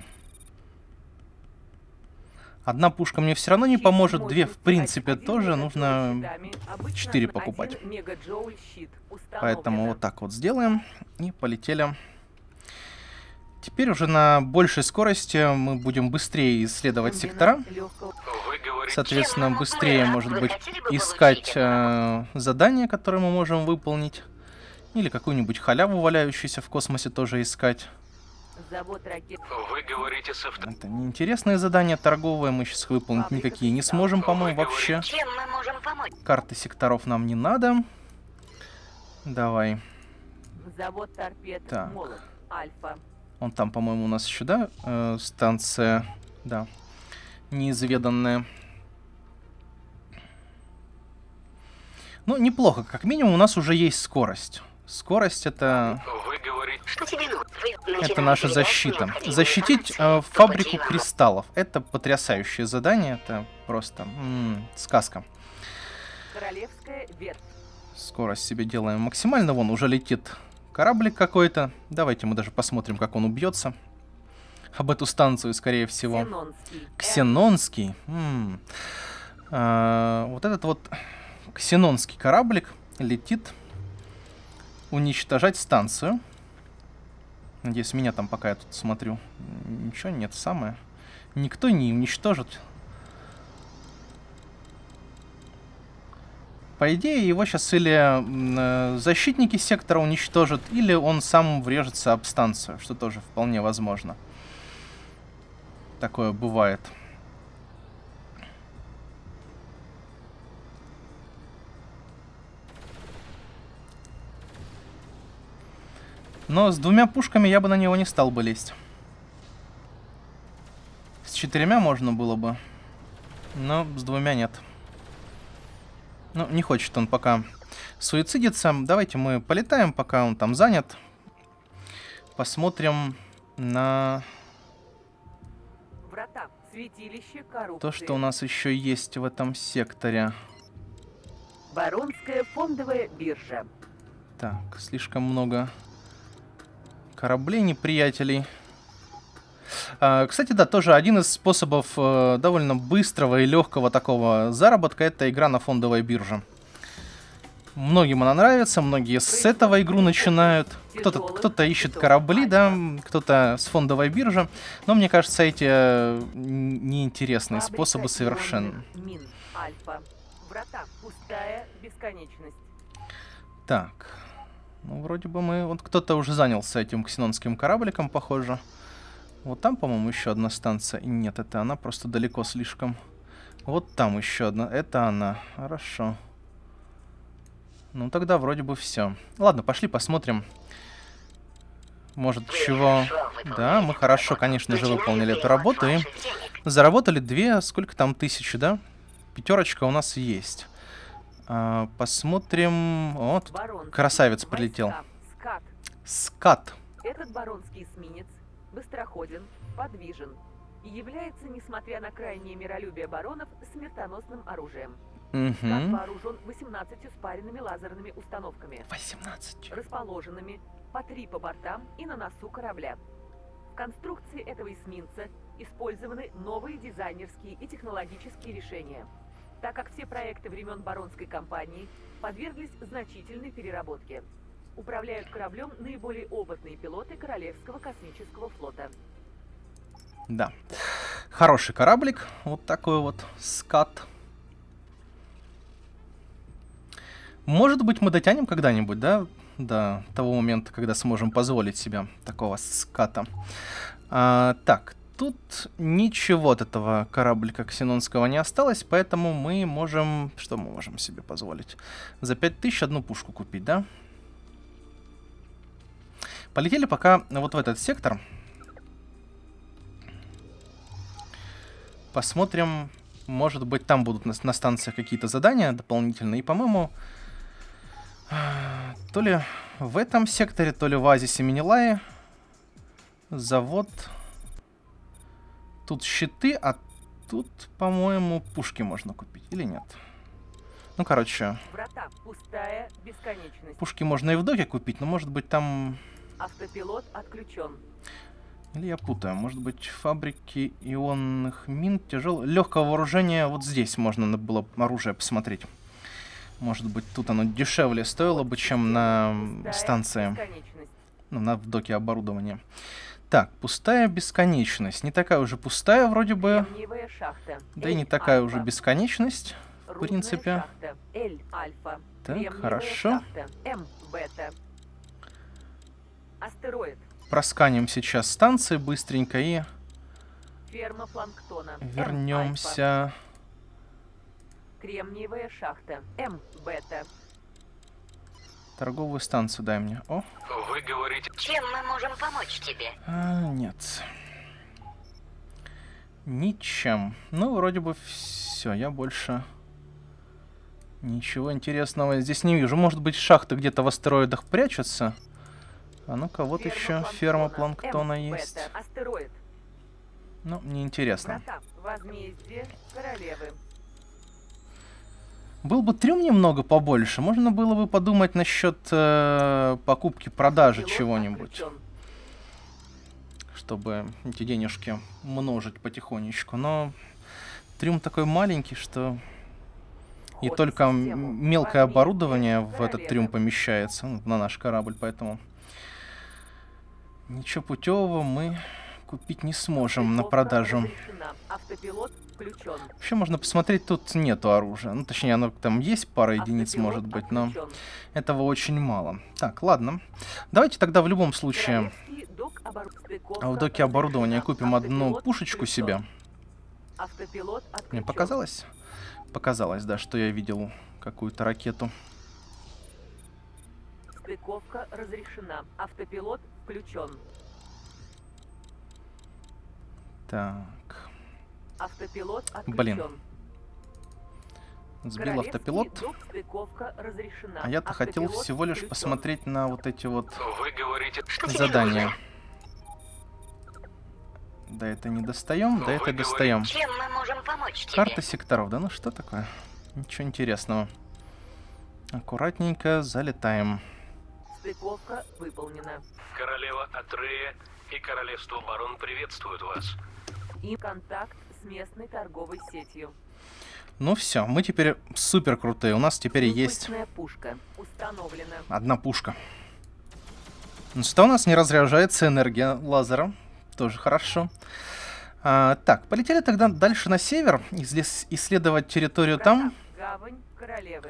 Одна пушка мне все равно не Щит поможет, две, в мощностью принципе, один тоже мегаджоуль нужно щитами. Обычно четыре один покупать. мегаджоуль щит. Поэтому Установлено. вот так вот сделаем. И полетели. Теперь уже на большей скорости мы будем быстрее исследовать Турбина сектора. легкого- Вы говорите... Соответственно, Чем быстрее, мы может вы быть, хотели бы искать получить это? э, задания, которые мы можем выполнить. Или какую-нибудь халяву, валяющуюся в космосе, тоже искать. Завод ракет. Вы говорите с авто... Это неинтересные задания торговые, мы сейчас выполнить никакие не сможем, по-моему, вообще. Чем мы можем помочь? Карты секторов нам не надо. Давай. Завод торпед. Так. Молот. Альфа. Он там, по-моему, у нас еще, да? Э, станция, да, неизведанная. Ну, неплохо. Как минимум у нас уже есть скорость. Скорость это... Вы говорите... Что тебе нужно? Вы Это наша защита. Защитить э, фабрику кристаллов. Это потрясающее задание. Это просто м-м, сказка. Королевская ветвь. Скорость себе делаем максимально. Вон уже летит кораблик какой-то. Давайте мы даже посмотрим, как он убьется. Об эту станцию, скорее всего. Ксенонский. Ксенонский. М. А, вот этот вот ксенонский кораблик летит уничтожать станцию. Надеюсь, меня там, пока я тут смотрю, ничего нет, самое. Никто не уничтожит. По идее, его сейчас или защитники сектора уничтожат, или он сам врежется об станцию, что тоже вполне возможно. Такое бывает. Но с двумя пушками я бы на него не стал бы лезть. С четырьмя можно было бы, но с двумя нет. Ну, не хочет он пока суицидиться. Давайте мы полетаем, пока он там занят. Посмотрим на Врата. Святилище коррупции. то, что у нас еще есть в этом секторе. Баронская фондовая биржа. Так, слишком много кораблей неприятелей. А, кстати, да, тоже один из способов э, довольно быстрого и легкого такого заработка — это игра на фондовой бирже. Многим она нравится, многие с этого игру начинают. Кто-то кто-то ищет корабли, да, кто-то с фондовой биржи. Но мне кажется, эти э, неинтересные Фабрика способы совершенно. ионных мин. Альфа. Врата. Пустая бесконечность. Так. Ну, вроде бы мы... Вот кто-то уже занялся этим ксенонским корабликом, похоже. Вот там, по-моему, еще одна станция. И нет, это она, просто далеко слишком. Вот там еще одна. Это она. Хорошо. Ну, тогда вроде бы все. Ладно, пошли посмотрим. Может, чего... Да, мы хорошо, конечно же, выполнили эту работу. И заработали две, сколько там, тысячи, да? Пятерочка у нас есть. А, посмотрим... Вот, красавец прилетел. Скат. Скат. Этот баронский эсминец быстроходен, подвижен и является, несмотря на крайнее миролюбие баронов, смертоносным оружием. Скат Угу. вооружен восемнадцатью спаренными лазерными установками, восемнадцать. расположенными по три по бортам и на носу корабля. В конструкции этого эсминца использованы новые дизайнерские и технологические решения, так как все проекты времен баронской компании подверглись значительной переработке. Управляют кораблем наиболее опытные пилоты Королевского космического флота. Да. Хороший кораблик. Вот такой вот скат. Может быть, мы дотянем когда-нибудь, да? До того момента, когда сможем позволить себе такого ската. А, так, тут ничего от этого кораблика ксенонского не осталось, поэтому мы можем... Что мы можем себе позволить? За пять тысяч одну пушку купить, да? Полетели пока вот в этот сектор. Посмотрим. Может быть, там будут на, на станциях какие-то задания дополнительные. И, по-моему, то ли в этом секторе, то ли в оазисе Минилаи завод. Тут щиты, а тут, по-моему, пушки можно купить. Или нет? Ну, короче, Врата. Пустая бесконечность. пушки можно и в доке купить, но, может быть, там... Автопилот отключен. Или я путаю. Может быть, фабрики ионных мин тяжелого... Легкого вооружения вот здесь можно было оружие посмотреть. Может быть, тут оно дешевле стоило бы, чем на Пустая станции. бесконечность. Ну, на в доке оборудования. Так, пустая бесконечность. Не такая уже пустая вроде бы. Кремниевая шахта. Да и не Эль такая Альфа. уже бесконечность. В Рудная принципе. шахта. Эль Альфа. Так, Кремниевая хорошо. шахта. М Бета. Астероид. просканим сейчас станции быстренько и Ферма планктона. вернемся. Кремниевая шахта. М. Бета. Торговую станцию дай мне. О, Вы говорите... Чем мы можем помочь тебе? а, нет. Ничем. Ну, вроде бы все. Я больше ничего интересного здесь не вижу. Может быть, шахты где-то в астероидах прячутся? А ну-ка, вот еще ферма планктона М. есть. Бета. Астероид. Ну, неинтересно. Врата. Возмездие королевы. Был бы трюм немного побольше, можно было бы подумать насчет э, покупки-продажи Пилот чего-нибудь, отключен. чтобы эти денежки множить потихонечку. Но трюм такой маленький, что и Вход в только м- систему. мелкое Возмездие оборудование в этот королевы. трюм помещается, ну, на наш корабль, поэтому ничего путевого мы купить не сможем на Стыковка продажу. разрешена. Автопилот включен. Вообще можно посмотреть, тут нету оружия. Ну, точнее, оно там есть, пара единиц Автопилот может быть, но отключен. этого очень мало. Так, ладно. Давайте тогда в любом случае Королевский док обору- стыковка в доке оборудования разрешена. купим одну Автопилот пушечку включен. себе. Автопилот Мне отключен. показалось? Показалось, да, что я видел какую-то ракету. Стыковка разрешена. Автопилот включен. Так, Автопилот отключен. Блин. сбил Королевский автопилот. док стыковка разрешена. А я-то хотел Автопилот всего лишь включен. посмотреть на вот эти вот Вы говорите... задания. Да это не достаем, да это Вы достаем. Чем мы можем помочь тебе? Карта секторов, да ну что такое? Ничего интересного. Аккуратненько залетаем. Стыковка выполнена. Королева Атрея и Королевство Барон приветствуют вас. И контакт с местной торговой сетью. Ну все, мы теперь супер крутые. У нас теперь есть Импульсная пушка установлена. одна пушка. Ну что, у нас не разряжается энергия лазера. Тоже хорошо. А, так, полетели тогда дальше на север, иссле- исследовать территорию Врата. там. Гавань королевы.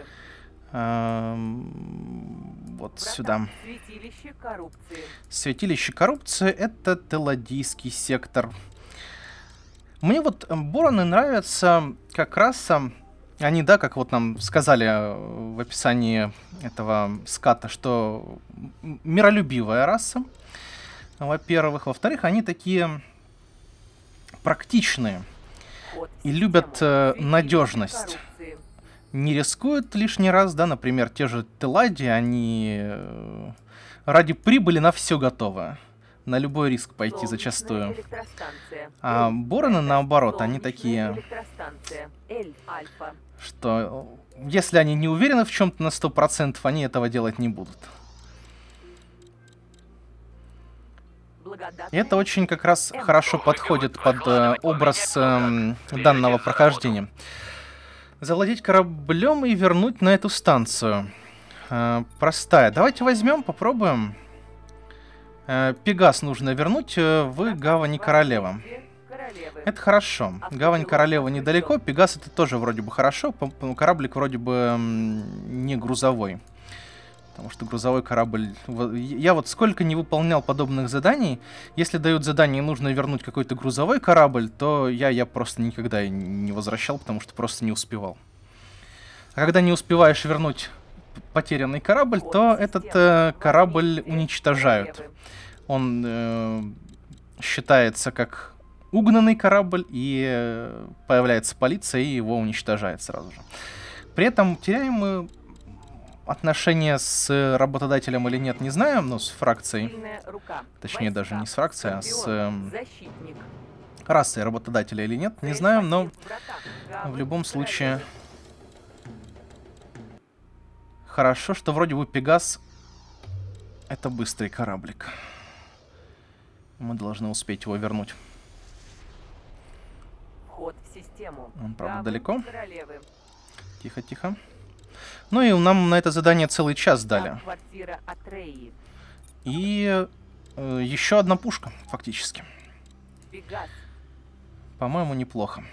Ам, вот Врата. сюда. Святилище коррупции. Святилище коррупции — это Теладийский сектор. Мне вот э, Бороны нравятся как раз... э, Они, да, как вот нам сказали э, в описании этого ската, что м- миролюбивая раса, во-первых. Во-вторых, они такие практичные Вход в и систему. любят э, Святилище надежность. коррупции. Не рискуют лишний раз, да, например, те же Телади, они э, ради прибыли на все готовы. На любой риск пойти Солнечная зачастую. электростанция. А Эль. Бороны, наоборот, они Солнечная такие, электростанция. Эль. Альфа. что э, если они не уверены в чем-то на сто процентов, они этого делать не будут. Благодатная И это очень как раз М. хорошо подходит под э, образ эм, данного прохождения. Завладеть кораблем и вернуть на эту станцию. Э, простая. Давайте возьмем, попробуем. Э, Пегас нужно вернуть э, в Гавани Королева. возмездие королевы. Это хорошо. Гавань Королева недалеко. Пегас это тоже вроде бы хорошо. по- по- Кораблик вроде бы м, не грузовой. Потому что грузовой корабль... во- Я вот сколько не выполнял подобных заданий, если дают задание и нужно вернуть какой-то грузовой корабль, то я, я просто никогда и не возвращал, потому что просто не успевал. А когда не успеваешь вернуть п- потерянный корабль, Вход то в этот систему. э, корабль Возмездие уничтожают. королевы. Он э, считается как угнанный корабль, и э, появляется полиция, и его уничтожает сразу же. При этом теряем мы отношения с работодателем или нет, не знаю, но с фракцией, Сильная рука. точнее Войска. даже не с фракцией, а с Скорпион. эм, Защитник. расой работодателя или нет, не Цель знаю, но потерь. Врата. Гавань в любом случае королевы. хорошо, что вроде бы Пегас это быстрый кораблик. Мы должны успеть его вернуть. Вход в систему. Он, правда, Гавань далеко. королевы. Тихо, тихо. Ну и нам на это задание целый час дали. Квартира Атреи. И э, еще одна пушка, фактически. Пегас. По-моему, неплохо.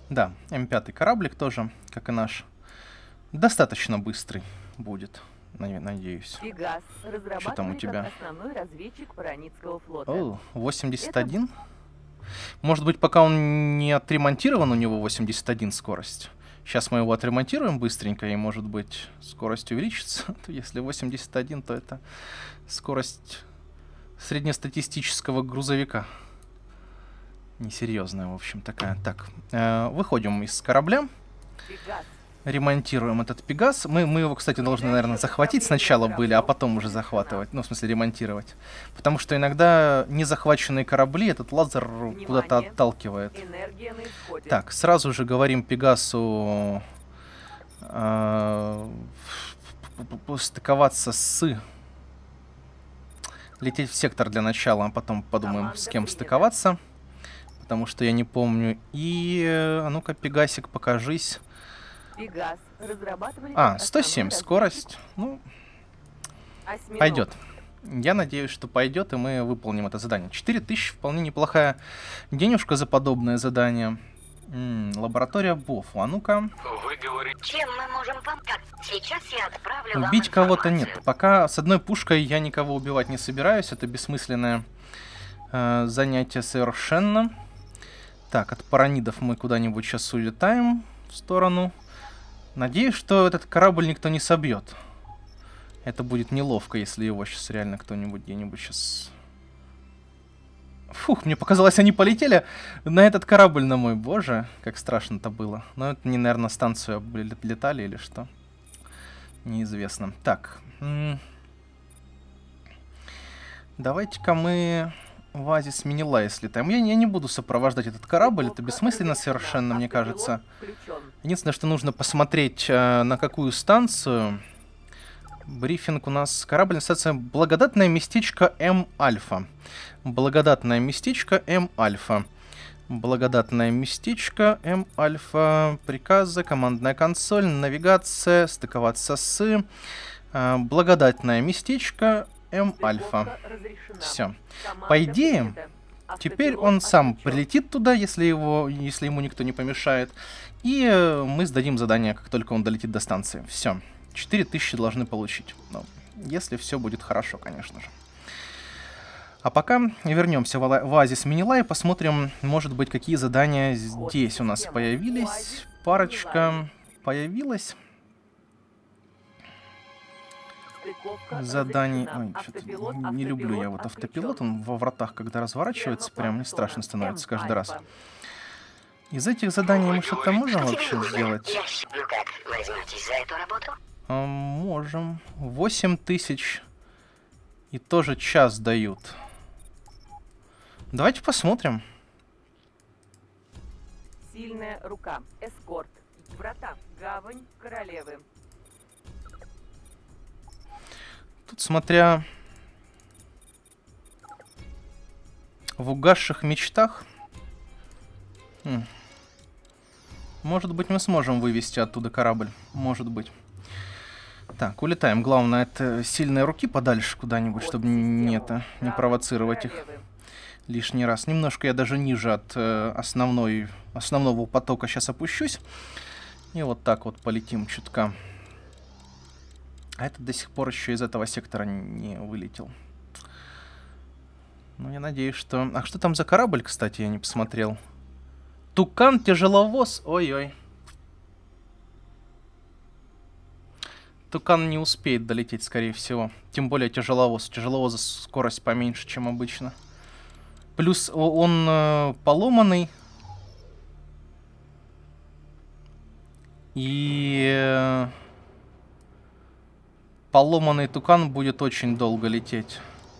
Да, эм пять кораблик тоже, как и наш, достаточно быстрый будет, надеюсь. Пегас Что там у тебя? Как основной разведчик Параницкого флота. О, восемьдесят один? Это... Может быть, пока он не отремонтирован, у него восемьдесят один скорость. Сейчас мы его отремонтируем быстренько, и, может быть, скорость увеличится. Если восемьдесят один, то это скорость среднестатистического грузовика. Несерьезная, в общем, такая. Так, э, выходим из корабля. Пегас. Ремонтируем этот Пегас. Мы, мы его, кстати, должны, наверное, захватить сначала были, а потом уже захватывать. Ну, в смысле, ремонтировать. Потому что иногда незахваченные корабли этот лазер куда-то отталкивает. Так, сразу же говорим Пегасу э, стыковаться с... Лететь в сектор для начала, а потом подумаем, с кем стыковаться. Потому что я не помню. И, а ну-ка, Пегасик, покажись. Пегас разрабатывали а, сто семь скорость. Ну, Осьминог. Пойдет. Я надеюсь, что пойдет, и мы выполним это задание. четыре тысячи вполне неплохая денежка за подобное задание. М-м, лаборатория Бофу. А ну-ка. Вы говорите... Чем мы можем помочь? Сейчас я отправлю вам Убить кого-то информацию. нет. Пока с одной пушкой я никого убивать не собираюсь. Это бессмысленное э, занятие совершенно. Так, от паранидов мы куда-нибудь сейчас улетаем в сторону. Надеюсь, что этот корабль никто не собьет. Это будет неловко, если его сейчас реально кто-нибудь где-нибудь сейчас... Фух, мне показалось, они полетели на этот корабль, на мой. Боже, как страшно-то было. Но это не, наверное, станцию летали или что. Неизвестно. Так. Давайте-ка мы в Оазис Минилай слетаем. Я, я не буду сопровождать этот корабль. Это бессмысленно совершенно, мне кажется. Единственное, что нужно посмотреть, на какую станцию. Брифинг у нас. Корабль, станция Благодатное местечко М-Альфа. Благодатное местечко М-Альфа. Благодатное местечко М-Альфа. Приказы, командная консоль, навигация, стыковаться с. Благодатное местечко М-Альфа. Все. По идее, теперь он сам прилетит туда, если, его, если ему никто не помешает. И мы сдадим задание, как только он долетит до станции. Все. четыре тысячи должны получить. Ну, если все будет хорошо, конечно же. А пока вернемся в Оазис Минилай и посмотрим, может быть, какие задания здесь у нас появились. Парочка появилась. Заданий... Ой, что-то не люблю я вот автопилот. Он во вратах, когда разворачивается, прям не страшно становится каждый раз. Из этих заданий мы что-то можем вообще сделать? А, можем. восемь тысяч. И тоже час дают. Давайте посмотрим. Сильная рука. Эскорт. Врата. Гавань королевы. Тут, смотря в угасших мечтах, хм. может быть, мы сможем вывести оттуда корабль. Может быть. Так, улетаем. Главное, это сильные руки подальше куда-нибудь, чтобы не, это, не провоцировать их лишний раз. Немножко я даже ниже от э, основной, основного потока сейчас опущусь. И вот так вот полетим чутка. А этот до сих пор еще из этого сектора не вылетел. Ну, я надеюсь, что... А что там за корабль, кстати, я не посмотрел. Тукан, тяжеловоз. Ой-ой. Тукан не успеет долететь, скорее всего. Тем более тяжеловоз. Тяжеловоза скорость поменьше, чем обычно. Плюс он э, поломанный. И... Э, поломанный Тукан будет очень долго лететь.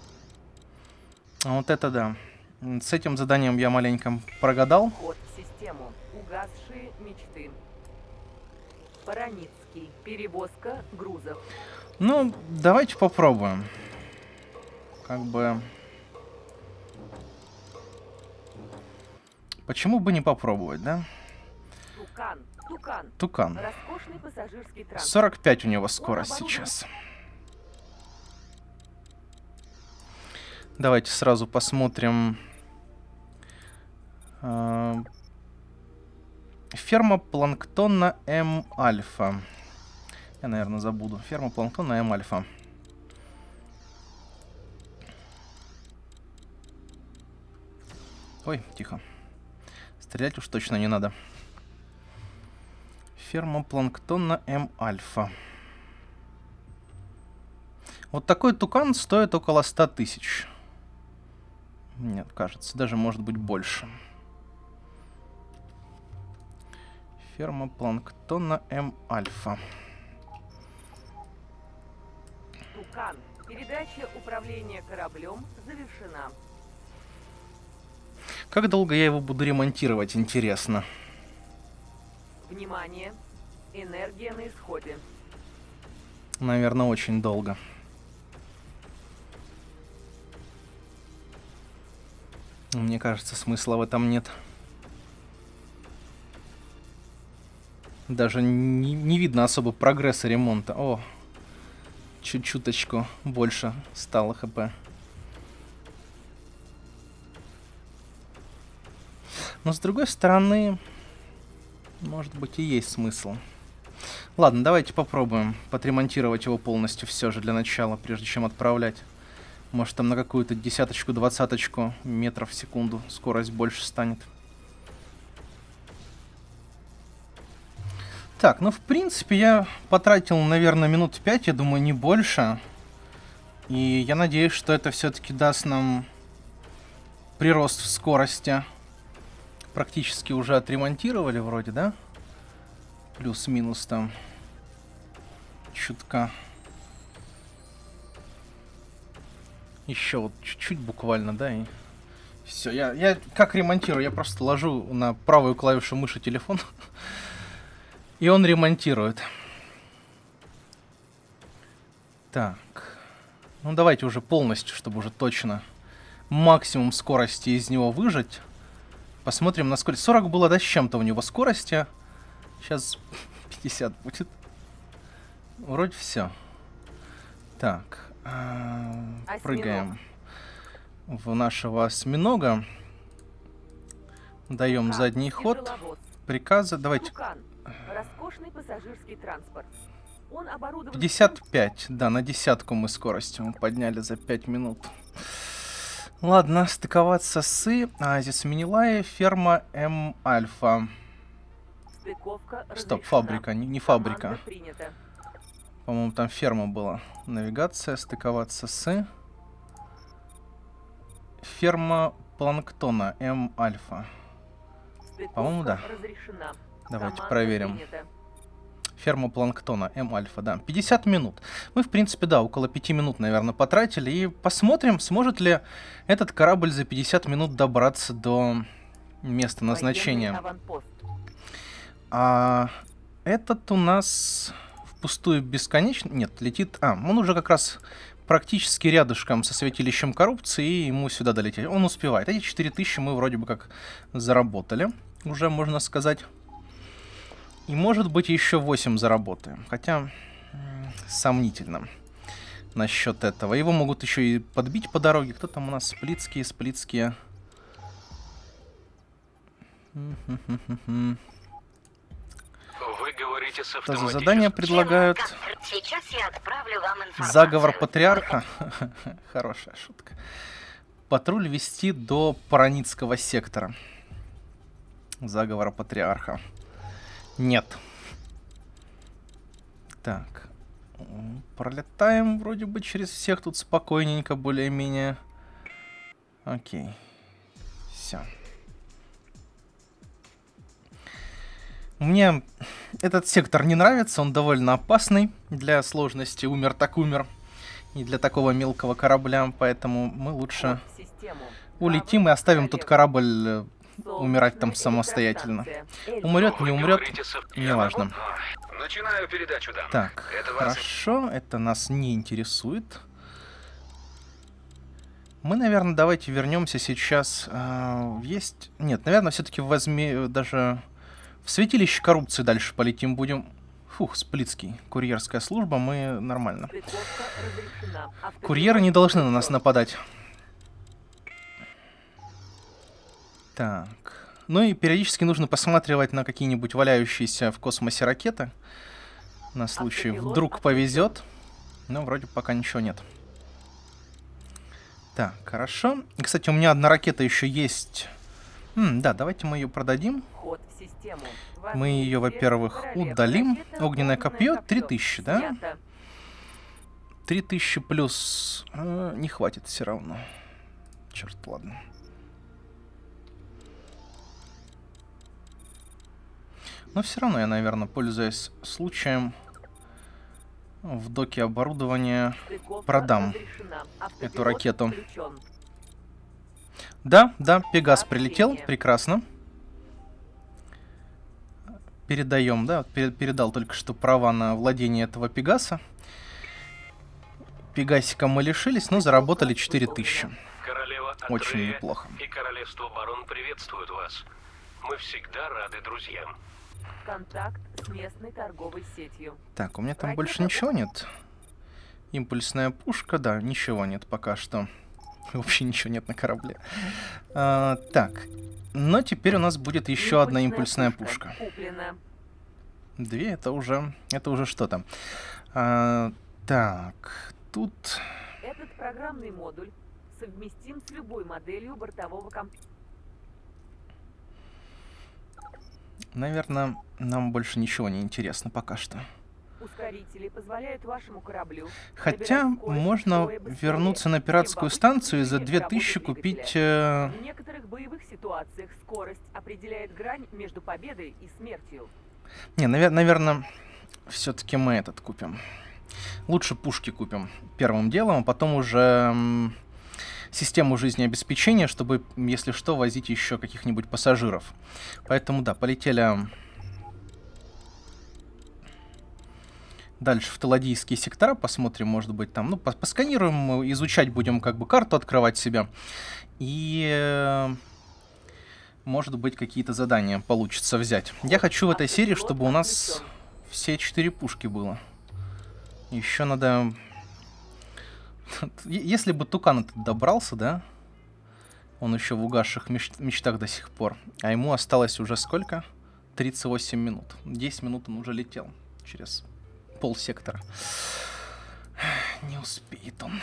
Вот это да. С этим заданием я маленько прогадал. Вход в систему. Угасшие мечты. Параницкий. Перевозка грузов. Ну, давайте попробуем. Как бы... Почему бы не попробовать, да? Тукан. Тукан. Тукан. Роскошный пассажирский транспорт. сорок пять у него скорость сейчас. Давайте сразу посмотрим. Ферма планктона М-альфа. Я, наверное, забуду. Ферма планктона М-альфа. Ой, тихо. Стрелять уж точно не надо. Ферма планктона М-альфа. Вот такой тукан стоит около ста тысяч. Нет, кажется, даже может быть больше. Ферма планктона М-альфа. Тукан. Передача управления кораблем завершена. Как долго я его буду ремонтировать, интересно. Внимание! Энергия на исходе. Наверное, очень долго. Мне кажется, смысла в этом нет. Даже не, не видно особо прогресса ремонта. О, чуть-чуточку больше стало хп. Но с другой стороны, может быть, и есть смысл. Ладно, давайте попробуем подремонтировать его полностью все же для начала, прежде чем отправлять. Может, там на какую-то десяточку-двадцаточку метров в секунду скорость больше станет. Так, ну, в принципе, я потратил, наверное, минут пять, я думаю, не больше. И я надеюсь, что это все-таки даст нам прирост в скорости. Практически уже отремонтировали вроде, да? Плюс-минус там чутка. Еще вот чуть-чуть буквально, да, и все. Я, я как ремонтирую? Я просто ложу на правую клавишу мыши телефон, и он ремонтирует. Так. Ну, давайте уже полностью, чтобы уже точно максимум скорости из него выжать. Посмотрим, насколько... сорок было, да, с чем-то у него скорости. Сейчас пятьдесят будет. Вроде все. Так. Осьминог. Прыгаем в нашего осьминога. Даем Тукан. Задний ход. Тяжеловоз. Приказы. Давайте. Тукан. Роскошный пассажирский транспорт. Он оборудован... пятьдесят пять. Да, на десятку мы скорость мы подняли за пять минут. Ладно, стыковаться с Оазис Минилай, ферма М-альфа. Стоп, фабрика, не, не фабрика. По-моему, там ферма была. Навигация, стыковаться с... Ферма планктона М-альфа. По-моему, да. Разрешена. Давайте Команда проверим. принята. Ферма планктона М-альфа, да. пятьдесят минут. Мы, в принципе, да, около пяти минут, наверное, потратили. И посмотрим, сможет ли этот корабль за пятьдесят минут добраться до места назначения. А этот у нас впустую бесконечно... Нет, летит... А, он уже как раз практически рядышком со святилищем коррупции, и ему сюда долететь. Он успевает. Эти четыре тысячи мы вроде бы как заработали, уже можно сказать. И может быть еще восемь заработаем. Хотя сомнительно насчет этого. Его могут еще и подбить по дороге. Кто там у нас? Сплитские, сплитские. Вы говорите с Что за задание предлагают? Сейчас я отправлю вам информацию. Заговор патриарха. Хорошая шутка. Патруль вести до Параницкого сектора. Заговора патриарха. Нет. Так. Пролетаем вроде бы через всех тут спокойненько, более-менее. Окей. Все. Мне этот сектор не нравится, он довольно опасный для сложности. Умер так умер. И для такого мелкого корабля, поэтому мы лучше улетим и оставим тот корабль умирать там самостоятельно. Умрет, не умрет, неважно. Начинаю передачу данных. Так, это вас... хорошо, это нас не интересует. Мы, наверное, давайте вернемся сейчас. Э, есть... Нет, наверное, все-таки возьми даже... В святилище коррупции дальше полетим будем. Фух, Сплитский. Курьерская служба, мы нормально. Курьеры не должны на нас нападать. Так. Ну и периодически нужно посматривать на какие-нибудь валяющиеся в космосе ракеты. На случай вдруг повезет. Но вроде пока ничего нет. Так, хорошо. И, кстати, у меня одна ракета еще есть. М, да, давайте мы ее продадим. Вход в систему. Мы ее, во-первых, удалим. Огненное копье три тысячи, да? три тысячи плюс... Э, не хватит все равно. Черт, ладно. Но все равно я, наверное, пользуясь случаем, в доке оборудования продам эту ракету. Да, да, Пегас прилетел, прекрасно. Передаем, да, передал только что права на владение этого Пегаса. Пегасика мы лишились, но заработали четыре тысячи. Очень неплохо. И королевство Барон приветствуют вас. Мы всегда рады друзьям. Контакт с местной торговой сетью. Так, у меня там больше ничего нет. Импульсная пушка, да, ничего нет пока что. Вообще ничего нет на корабле. А, так, но теперь у нас будет еще одна импульсная пушка. Куплена. Две, это уже, это уже что-то. А, так, тут... Этот программный модуль совместим с любой моделью бортового компьютера. Наверное, нам больше ничего не интересно пока что. Ускорители позволяют вашему кораблю... Хотя можно вернуться на пиратскую станцию и за две тысячи купить... Э... В некоторых боевых ситуациях скорость определяет грань между победой и смертью. Не, навер наверное, все-таки мы этот купим. Лучше пушки купим первым делом, а потом уже систему жизнеобеспечения, чтобы, если что, возить еще каких-нибудь пассажиров. Поэтому, да, полетели дальше в Таладийские сектора, посмотрим, может быть, там, ну, посканируем, изучать будем, как бы, карту открывать себя. И... может быть, какие-то задания получится взять. Я хочу в этой серии, чтобы у нас все четыре пушки было. Еще надо... Если бы Тукан этот добрался, да? Он еще в угасших меч... мечтах до сих пор. А ему осталось уже сколько? тридцать восемь минут. десять минут он уже летел. Через полсектора. Не успеет он.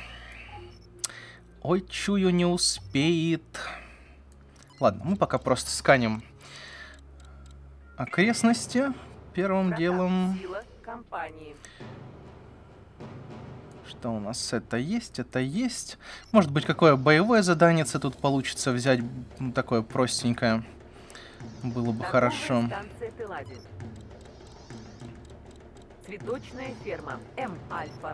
Ой, чую, не успеет. Ладно, мы пока просто сканем окрестности. Первым делом... Сила компании. Что у нас? Это есть, это есть. Может быть, какое боевое задание тут получится взять. Такое простенькое. Было бы хорошо. Цветочная ферма. М-Альфа.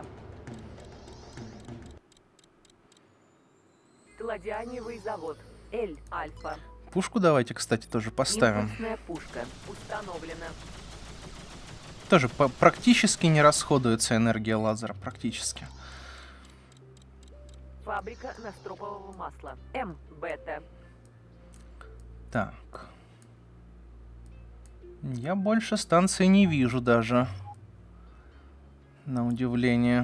Теладианиевый завод. Л-Альфа. Пушку давайте, кстати, тоже поставим. Импульсная пушка установлена. Тоже практически не расходуется энергия лазера. Практически. Фабрика настропового масла. М-Бета. Так. Я больше станции не вижу даже. На удивление.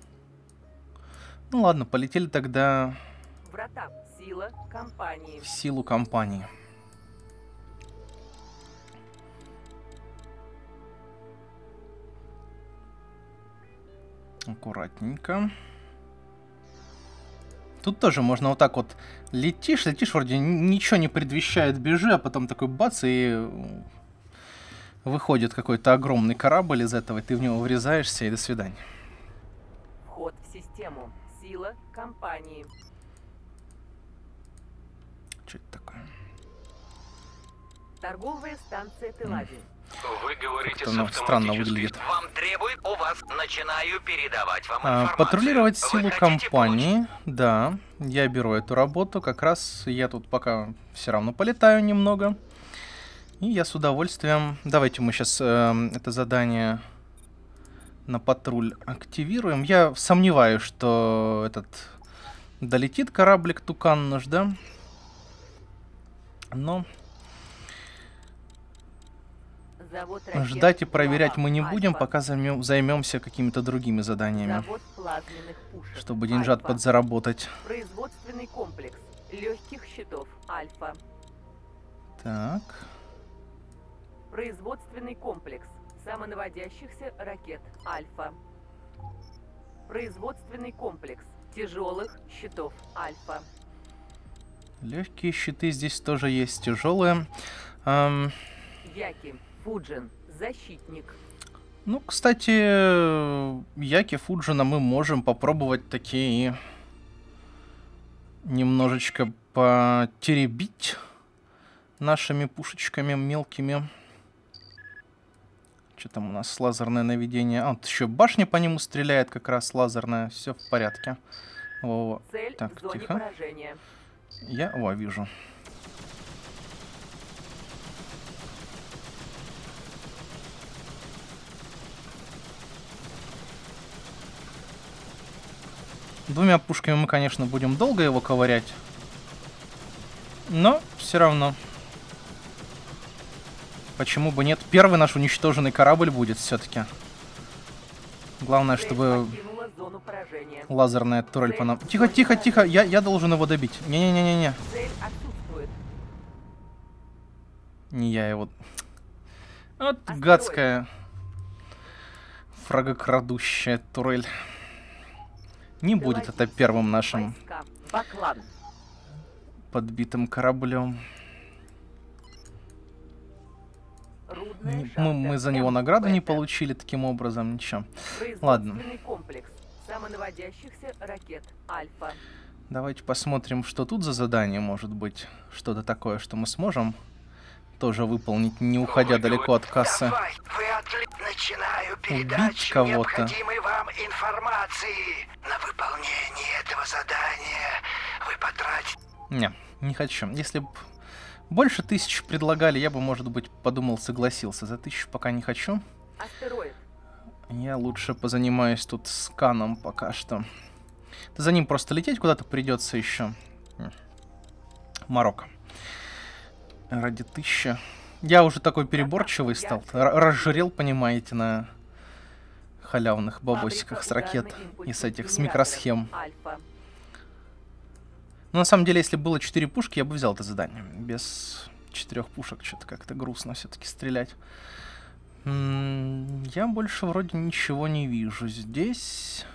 Ну ладно, полетели тогда... Врата. Сила компании. В силу компании. Аккуратненько. Тут тоже можно вот так вот летишь, летишь, вроде ничего не предвещает, бежи, а потом такой бац, и выходит какой-то огромный корабль из этого, и ты в него врезаешься, и до свидания. Вход в систему. Сила компании. Что это такое? Торговая станция Телади. Вы говорите с оно странно выглядит. Вам требует у вас. Начинаю передавать вам А, информацию. патрулировать Вы силу хотите компании. помочь? Да, я беру эту работу. Как раз я тут пока все равно полетаю немного. И я с удовольствием... Давайте мы сейчас э, это задание на патруль активируем. Я сомневаюсь, что этот долетит кораблик Тукан наш, да? Но... ждать и проверять мы не будем, пока займем, займемся какими-то другими заданиями. Чтобы деньжат Альфа. подзаработать. Производственный комплекс легких щитов Альфа. Так. Производственный комплекс самонаводящихся ракет «Альфа». Производственный комплекс тяжелых щитов «Альфа». Легкие щиты здесь тоже есть, тяжелые. Эм... Яки, Фуджин, защитник. Ну, кстати, Яки Фуджина мы можем попробовать такие немножечко потеребить нашими пушечками мелкими. Что там у нас? Лазерное наведение. А, вот еще башня по нему стреляет как раз лазерная. Все в порядке. Во-во. Цель Так, в зоне тихо. поражения. Я, о, вижу. Двумя пушками мы, конечно, будем долго его ковырять. Но все равно. Почему бы нет? Первый наш уничтоженный корабль будет все-таки. Главное, Цель чтобы покинула зону поражения. лазерная турель по нам... Тихо, тихо, тихо, я, я должен его добить. Не-не-не-не-не. Цель отсутствует. Не я его... Вот Астероид. гадская фрагокрадущая турель. Не будет это первым нашим Войска. Баклан. подбитым кораблем. Рудная Не- шахта. Мы, мы за него М, награду не Бета. получили таким образом, ничего. Ладно. Производственный комплекс самонаводящихся ракет «Альфа». Давайте посмотрим, что тут за задание может быть. Что-то такое, что мы сможем тоже выполнить, не уходя далеко от кассы. Давай, вы отли... Начинаю Убить передачу кого-то. необходимой вам информации. На выполнение этого задания вы потратите... Не, не хочу. Если бы больше тысяч предлагали, я бы, может быть, подумал, согласился. За тысячу пока не хочу. Астероид. Я лучше позанимаюсь тут сканом пока что. За ним просто лететь куда-то придется еще. М. Марокко. Ради тысячи. Я уже такой переборчивый стал. Р- разжирел, понимаете, на халявных бабосиках с ракет и с этих, с микросхем. «Альфа». Но на самом деле, если было четыре пушки, я бы взял это задание. Без четырех пушек что-то как-то грустно все-таки стрелять. М, Я больше вроде ничего не вижу. Здесь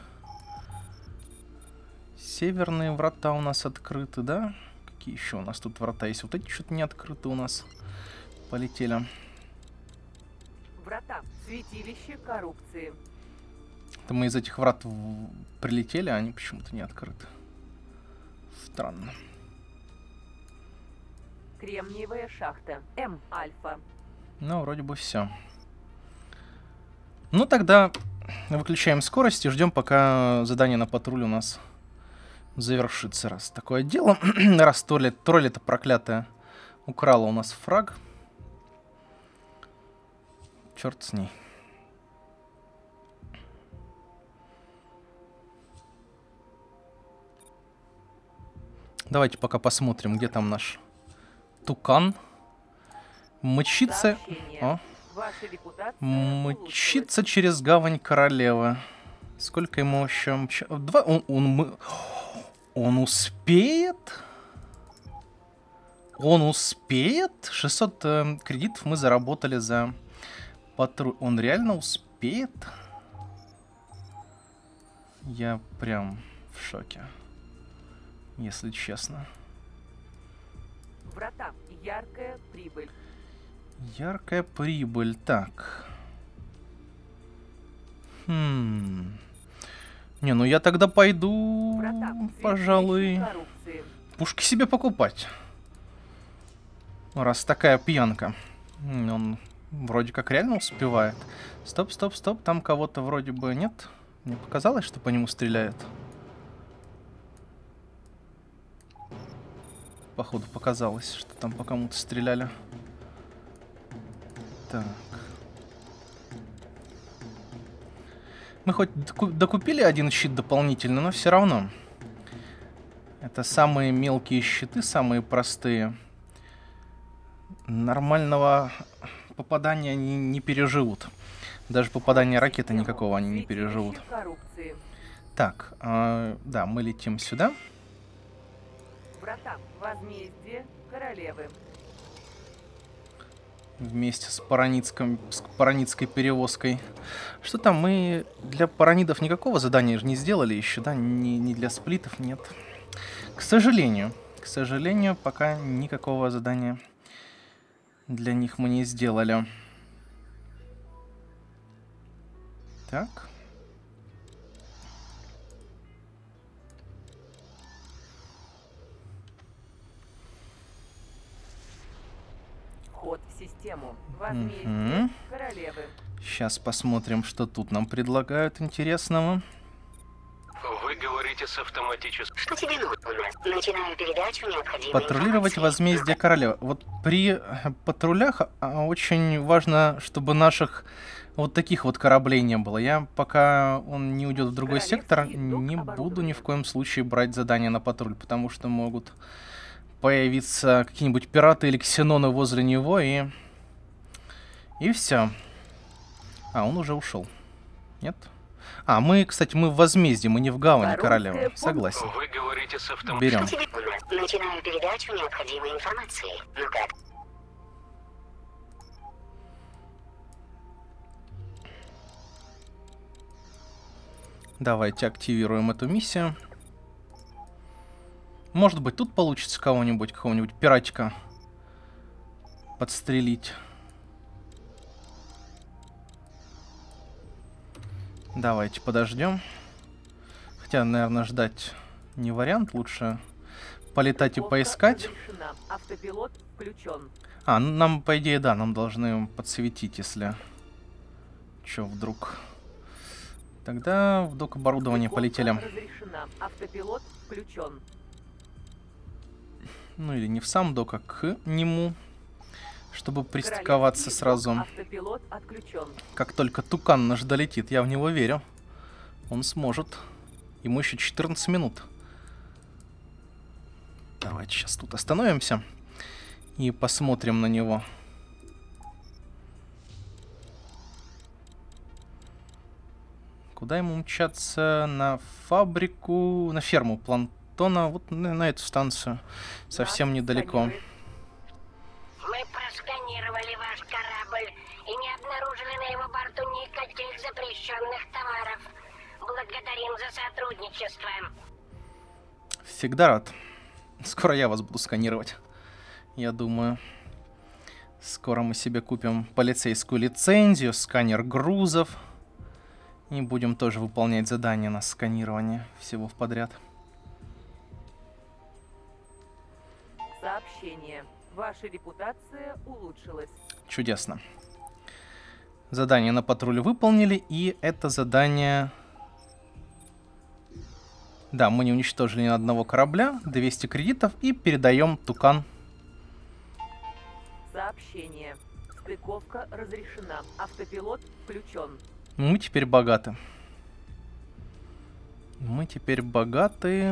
северные врата у нас открыты, да? Какие еще у нас тут врата есть? Вот эти что-то не открыты у нас. Полетели. Врата. Святилище коррупции. Это мы из этих врат в- прилетели, а они почему-то не открыты. Странно. Кремниевая шахта. М. Альфа. Ну, вроде бы все. Ну, тогда выключаем скорость и ждем, пока задание на патруль у нас завершится. Раз такое дело. Раз тролль, тролль это проклятая украла у нас фраг. Черт с ней. Давайте пока посмотрим, где там наш Тукан. Мчится... Сообщение. О, Ваша репутация мчится через гавань королевы. Сколько ему еще мч... Два... Он, он, мы... он успеет? Он успеет? шестьсот э, кредитов мы заработали за патруль. Он реально успеет? Я прям в шоке. Если честно. Врата. Яркая прибыль. Яркая прибыль. Так. Хм. Не, ну я тогда пойду, Врата. Святилище пожалуй, коррупции. пушки себе покупать. Ну, раз такая пьянка. М, Он вроде как реально успевает. Стоп, стоп, стоп. Там кого-то вроде бы нет. Мне показалось, что по нему стреляет. Походу показалось, что там по кому-то стреляли. Так. Мы хоть доку- докупили один щит дополнительно, но все равно. Это самые мелкие щиты, самые простые. Нормального попадания они не переживут. Даже попадания ракеты никакого они не переживут. Святилище коррупции. Так, а, да, мы летим сюда. Врата. Возмездие королевы. Вместе с, параницком, с параницкой перевозкой. Что там, мы для паранидов никакого задания же не сделали еще, да? Не, не для сплитов, нет. К сожалению. К сожалению, пока никакого задания для них мы не сделали. Так. Вход в систему. Возмездие Угу. королевы. Сейчас посмотрим, что тут нам предлагают интересного. Вы говорите с автоматическим... Что тебе нужно? Начинаю передачу необходимой Патрулировать информации. возмездие королевы. Вот при э, патрулях а, очень важно, чтобы наших вот таких вот кораблей не было. Я, пока он не уйдет в другой сектор, не буду ни в коем случае брать задания на патруль, потому что могут появиться какие-нибудь пираты или ксеноны возле него, и... И все. А, он уже ушел. Нет? А, мы, кстати, мы в возмездии, мы не в гавани королевы. Согласен. Вы говорите с автоматическим... Берем. Что тебе нужно? Начинаю передачу необходимой информации. Ну как? Давайте активируем эту миссию. Может быть, тут получится кого-нибудь, какого-нибудь пиратика подстрелить. Давайте подождем. Хотя, наверное, ждать не вариант. Лучше полетать и поискать. Разрешена. Автопилот включен. А, ну, нам, по идее, да, нам должны подсветить, если... Чё, вдруг... Тогда в док оборудование полетели. Разрешена. Автопилот включен. Ну или не в сам док, а к нему. Чтобы пристыковаться Королевский сразу. док. Автопилот отключен. Как только Тукан наш долетит, я в него верю. Он сможет. Ему еще четырнадцать минут. Давайте сейчас тут остановимся. И посмотрим на него. Куда ему мчаться? На фабрику, на ферму Плантона. Вот на, на эту станцию. Совсем Нас недалеко. сканирует. Мы просканировали ваш корабль и не обнаружили на его борту никаких запрещенных товаров. Благодарим за сотрудничество. Всегда рад. Скоро я вас буду сканировать. Я думаю. Скоро мы себе купим полицейскую лицензию, сканер грузов. И будем тоже выполнять задания на сканирование всего в подряд. Сообщение. Ваша репутация улучшилась. Чудесно. Задание на патруль выполнили, и это задание... Да, мы не уничтожили ни одного корабля, двести кредитов, и передаем Тукан. Сообщение. Стыковка разрешена. Автопилот включен. Мы теперь богаты. Мы теперь богаты.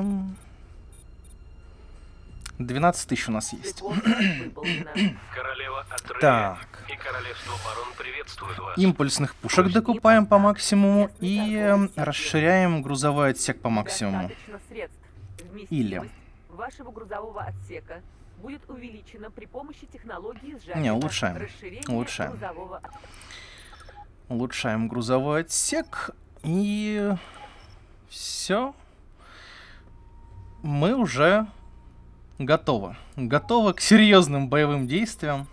двенадцать тысяч у нас есть. Стыковка выполнена. Королева Атрея Так. и королевство Барон приветствуют вас. Импульсных пушек докупаем по максимуму и э, расширяем грузовой отсек по максимуму. Достаточно средств. Или. Вместимость вашего грузового отсека будет увеличена при помощи технологии сжатия. Не, улучшаем. Расширения Улучшаем. грузового отсека. Улучшаем грузовой отсек. И все. Мы уже готовы. Готовы к серьезным боевым действиям,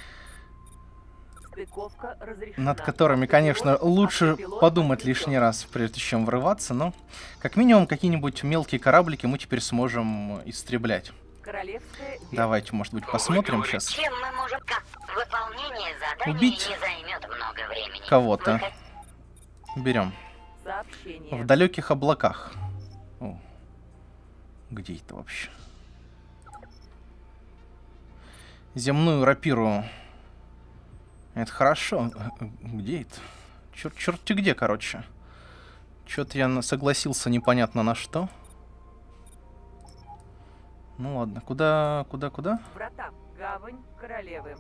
Стыковка разрешена. над которыми, Автопилот, конечно, лучше автопилот подумать отключен. лишний раз, прежде чем врываться. Но, как минимум, какие-нибудь мелкие кораблики мы теперь сможем истреблять. Королевская ветвь. Давайте, может быть, посмотрим говорите. сейчас. Чем мы можем... Как выполнение задания Убить не займет много времени. кого-то. Вы хот- Берем. Сообщение. В далеких облаках. О, где это вообще? Земную рапиру. Это хорошо. Где это? Черт, черти где, короче. Чё-то я на- согласился непонятно на что. Ну ладно, куда, куда, куда? Врата. Гавань королевы.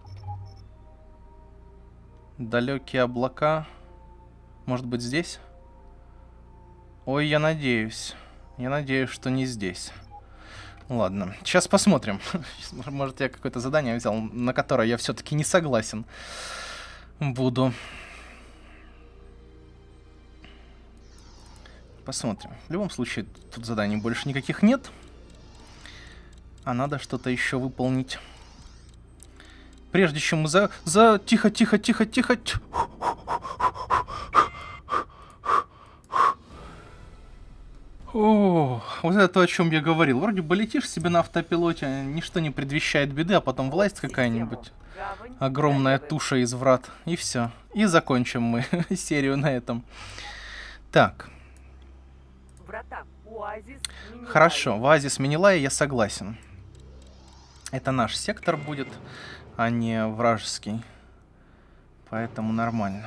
Далекие облака. Может быть, здесь? Ой, я надеюсь. Я надеюсь, что не здесь. Ладно, сейчас посмотрим. Может, я какое-то задание взял, на которое я все-таки не согласен буду. Посмотрим. В любом случае, тут заданий больше никаких нет. А надо что-то еще выполнить. Прежде чем мы за... за... Тихо, тихо, тихо, тихо. О, вот это то, о чем я говорил. Вроде бы летишь себе на автопилоте, ничто не предвещает беды, а потом вылазит какая-нибудь огромная туша из врат. И все. И закончим мы серию на этом. Так. Хорошо, в оазис Менелая я согласен. Это наш сектор будет, а не вражеский. Поэтому нормально.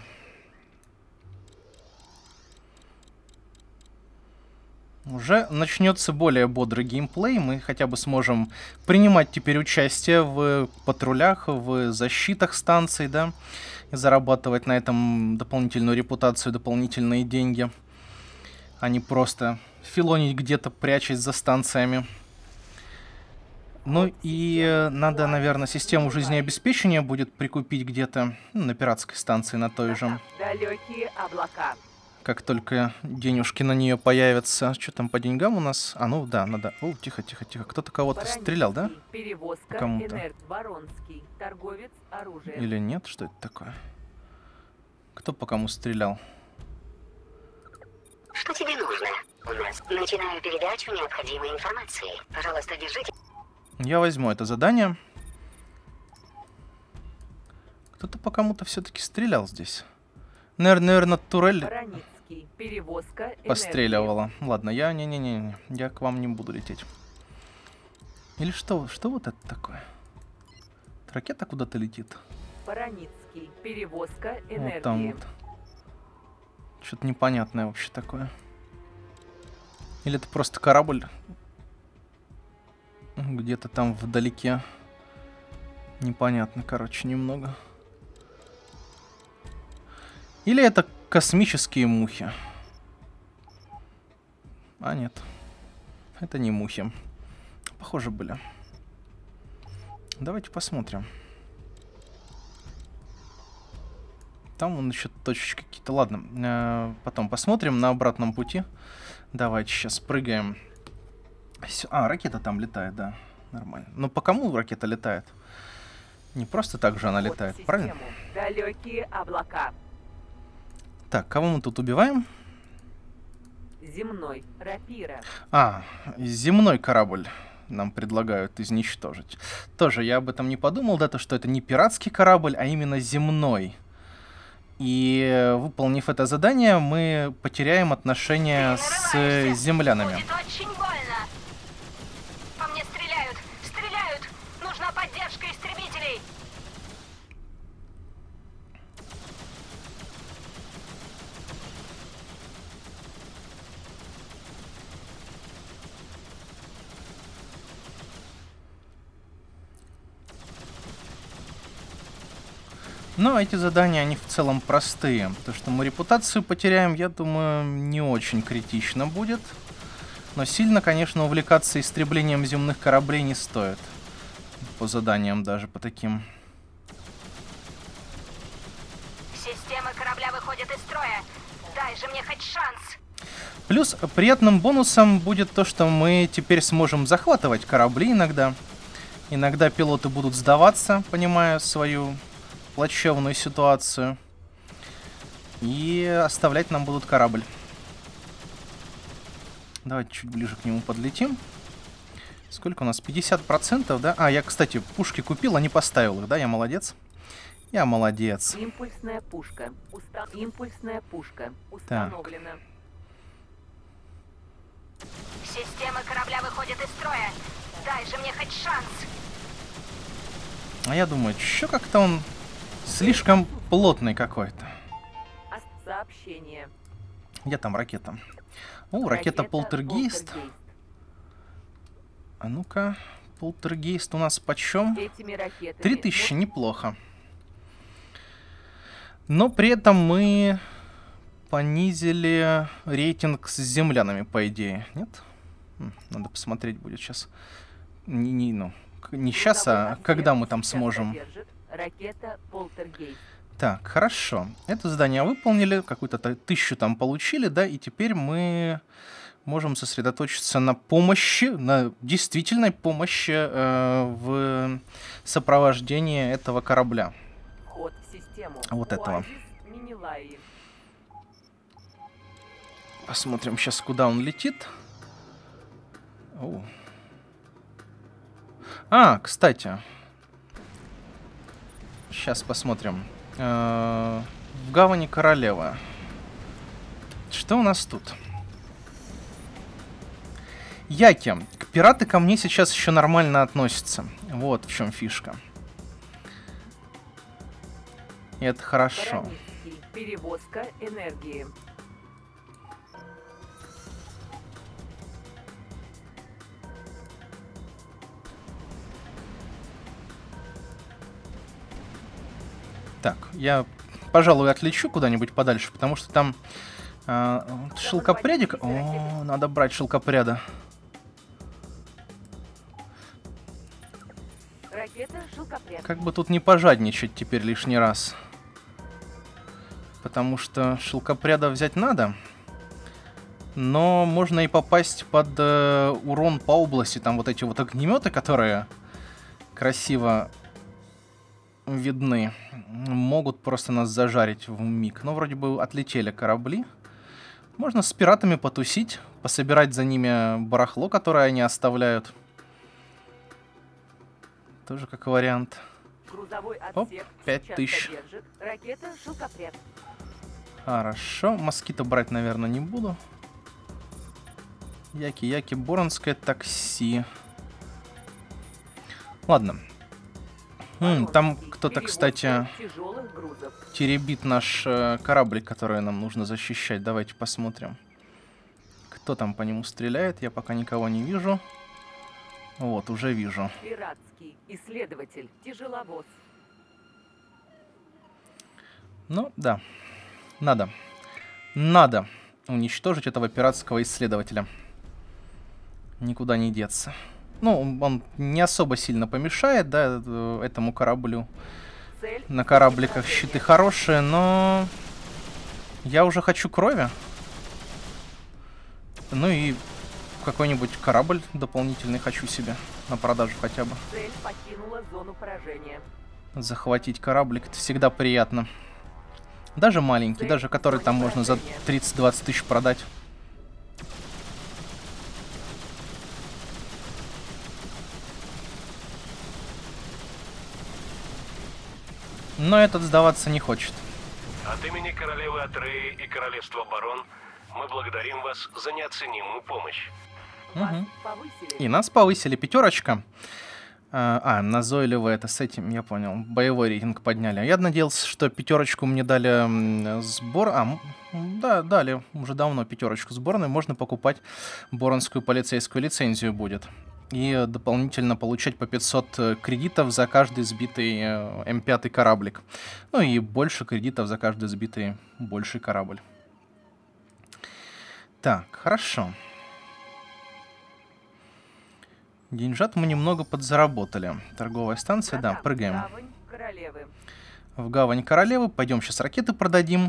Уже начнется более бодрый геймплей. Мы хотя бы сможем принимать теперь участие в патрулях, в защитах станций, да, и зарабатывать на этом дополнительную репутацию, дополнительные деньги, а не просто филонить где-то, прячась за станциями. Ну и надо, наверное, систему жизнеобеспечения будет прикупить где-то, ну, на пиратской станции, на той же. Далекие облака. Как только денежки на нее появятся. Что там по деньгам у нас? А, ну да, надо... О, тихо, тихо, тихо. Кто-то кого-то стрелял, да? Перевозка, кому-то. Энерт Воронский, торговец оружием. Или нет? Что это такое? Кто по кому стрелял? Что тебе нужно? У нас начинаю передачу необходимой информации. Пожалуйста, держите. Я возьму это задание. Кто-то по кому-то все-таки стрелял здесь. Наверное, турель перевозка постреливала. Ладно, я не-не-не, я к вам не буду лететь. Или что? Что вот это такое? Ракета куда-то летит. Бараницкий, перевозка энергии. Вот там вот. Что-то непонятное вообще такое. Или это просто корабль? Где-то там вдалеке. Непонятно, короче, немного. Или это космические мухи? А нет. Это не мухи. Похоже были. Давайте посмотрим. Там вон еще точечки какие-то. Ладно, э, потом посмотрим на обратном пути. Давайте сейчас прыгаем. А, ракета там летает, да. Нормально. Но по кому ракета летает? Не просто так же она летает, вот правильно? Далекие облака. Так, кого мы тут убиваем? Земной, рапира. А, земной корабль нам предлагают изничтожить. Тоже я об этом не подумал, да, то, что это не пиратский корабль, а именно земной. И выполнив это задание, мы потеряем отношения с землянами. Будет очень больно. По мне стреляют, стреляют. Нужна поддержка истребителей. Но эти задания, они в целом простые. То, что мы репутацию потеряем, я думаю, не очень критично будет. Но сильно, конечно, увлекаться истреблением земных кораблей не стоит. По заданиям даже, по таким. Система корабля выходит из строя. Дай же мне хоть шанс. Плюс приятным бонусом будет то, что мы теперь сможем захватывать корабли иногда. Иногда пилоты будут сдаваться, понимая свою плачевную ситуацию. И оставлять нам будут корабль. Давайте чуть ближе к нему подлетим. Сколько у нас? пятьдесят процентов, да? А, я, кстати, пушки купил, а не поставил их, да? Я молодец. Я молодец. Импульсная пушка. Уста... Импульсная пушка. Установлена. Так. Система корабля выходит из строя. Дай же мне хоть шанс. А я думаю, еще как-то он слишком плотный какой-то. Сообщение. Где там ракета? О, ракета, ракета Полтергейст. Полтергейст. А ну-ка, Полтергейст у нас почем? три тысячи, неплохо. Но при этом мы понизили рейтинг с землянами, по идее. Нет? Надо посмотреть будет сейчас. Не, не, ну, не сейчас, а когда мы там сможем. Ракета Полтергейст. Так, хорошо. Это задание выполнили, какую-то тысячу там получили, да, и теперь мы можем сосредоточиться на помощи, на действительной помощи э, в сопровождении этого корабля. Вход в систему. Вот этого. Оазис Минилаи. Посмотрим сейчас, куда он летит. О. А, кстати. Сейчас посмотрим. Э-э- в гавани Королева. Что у нас тут? Яки. Пираты ко мне сейчас еще нормально относятся. Вот в чем фишка. И это хорошо. Баранинский. Перевозка энергии. Так, я, пожалуй, отлечу куда-нибудь подальше, потому что там э, шелкопрядик. О, надо брать шелкопряда. Ракета шелкопряд. Как бы тут не пожадничать теперь лишний раз. Потому что шелкопряда взять надо. Но можно и попасть под э, урон по области. Там вот эти вот огнеметы, которые красиво видны, могут просто нас зажарить в миг. Но вроде бы отлетели корабли. Можно с пиратами потусить, пособирать за ними барахло, которое они оставляют. Тоже как вариант. Грузовой Оп, отсек пять сейчас тысяч. содержит ракета шелкопряд. Хорошо. Москита брать, наверное, не буду. Яки-яки, Боронское такси. Ладно. М, там кто-то, кстати, Тяжелых грузов. теребит наш э, кораблик, который нам нужно защищать. Давайте посмотрим. Кто там по нему стреляет? Я пока никого не вижу. Вот, уже вижу. Пиратский исследователь. Тяжеловоз. Ну, да. Надо. Надо уничтожить этого пиратского исследователя. Никуда не деться. Ну, он не особо сильно помешает, да, этому кораблю. Цель. На корабликах щиты хорошие, но я уже хочу крови. Ну и какой-нибудь корабль дополнительный хочу себе на продажу хотя бы. Цель покинула зону поражения. Захватить кораблик, это всегда приятно. Даже маленький, Цель даже который там зоне можно за поражения. тридцать-двадцать тысяч продать. Но этот сдаваться не хочет. От имени королевы Атреи и королевства Барон мы благодарим вас за неоценимую помощь. Вас Мгм. повысили. И нас повысили. Пятерочка. А, а, назойливо это с этим, я понял. Боевой рейтинг подняли. Я надеялся, что пятерочку мне дали м, сбор... А, м, да, дали уже давно пятерочку сборной. Можно покупать боронскую полицейскую лицензию будет. И дополнительно получать по пятьсот кредитов за каждый сбитый э, эм пять кораблик. Ну и больше кредитов за каждый сбитый больший корабль. Так, хорошо. Деньжат мы немного подзаработали. Торговая станция, да, Продам прыгаем. Гавань королевы. В гавань королевы. Пойдем сейчас ракеты продадим.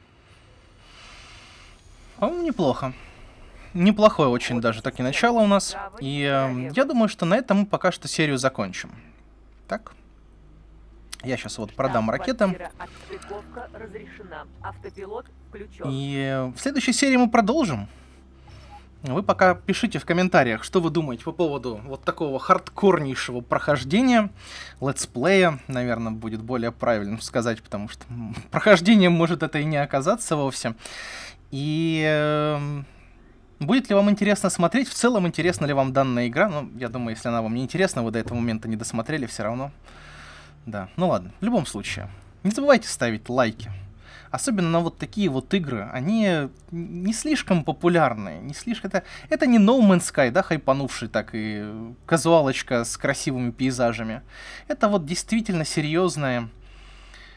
По-моему, неплохо. Неплохое очень даже так и начало у нас. И э, я думаю, что на этом мы пока что серию закончим. Так. Я сейчас вот продам ракеты. Штаб-квартира, отстыковка разрешена. Автопилот включен. И э, в следующей серии мы продолжим. Вы пока пишите в комментариях, что вы думаете по поводу вот такого хардкорнейшего прохождения, летсплея, наверное, будет более правильно сказать, потому что м, прохождением может это и не оказаться вовсе. И э, будет ли вам интересно смотреть, в целом интересна ли вам данная игра? Ну, я думаю, если она вам не интересна, вы до этого момента не досмотрели все равно. Да, ну ладно, в любом случае, не забывайте ставить лайки. Особенно на вот такие вот игры, они не слишком популярные, не слишком... Это, это не No Man's Sky, да, хайпанувший, так и казуалочка с красивыми пейзажами. Это вот действительно серьезная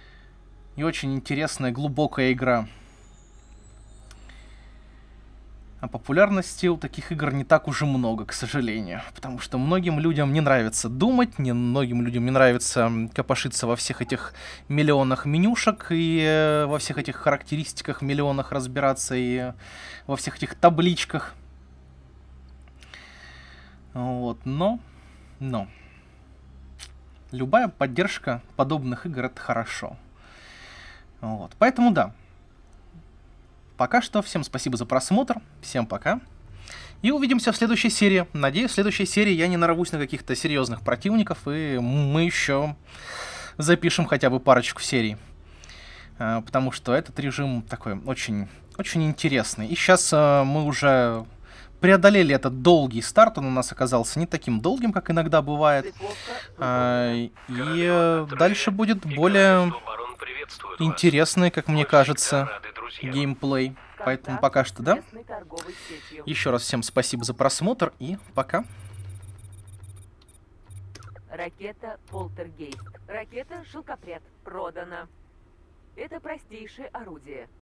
и очень интересная, глубокая игра. А популярности у таких игр не так уж и много, к сожалению. Потому что многим людям не нравится думать, не многим людям не нравится копошиться во всех этих миллионах менюшек и э, во всех этих характеристиках миллионах разбираться и э, во всех этих табличках. Вот, но, но, любая поддержка подобных игр — это хорошо. Вот, поэтому да. Пока что всем спасибо за просмотр, всем пока. И увидимся в следующей серии. Надеюсь, в следующей серии я не нарвусь на каких-то серьезных противников, и мы еще запишем хотя бы парочку серий. Потому что этот режим такой очень, очень интересный. И сейчас мы уже преодолели этот долгий старт, он у нас оказался не таким долгим, как иногда бывает. И дальше будет более интересный, как мне кажется, геймплей. Поэтому пока что, да. Еще раз всем спасибо за просмотр и пока. Ракета Полтергейст. Ракета Шелкопряд. Продана. Это простейшее орудие.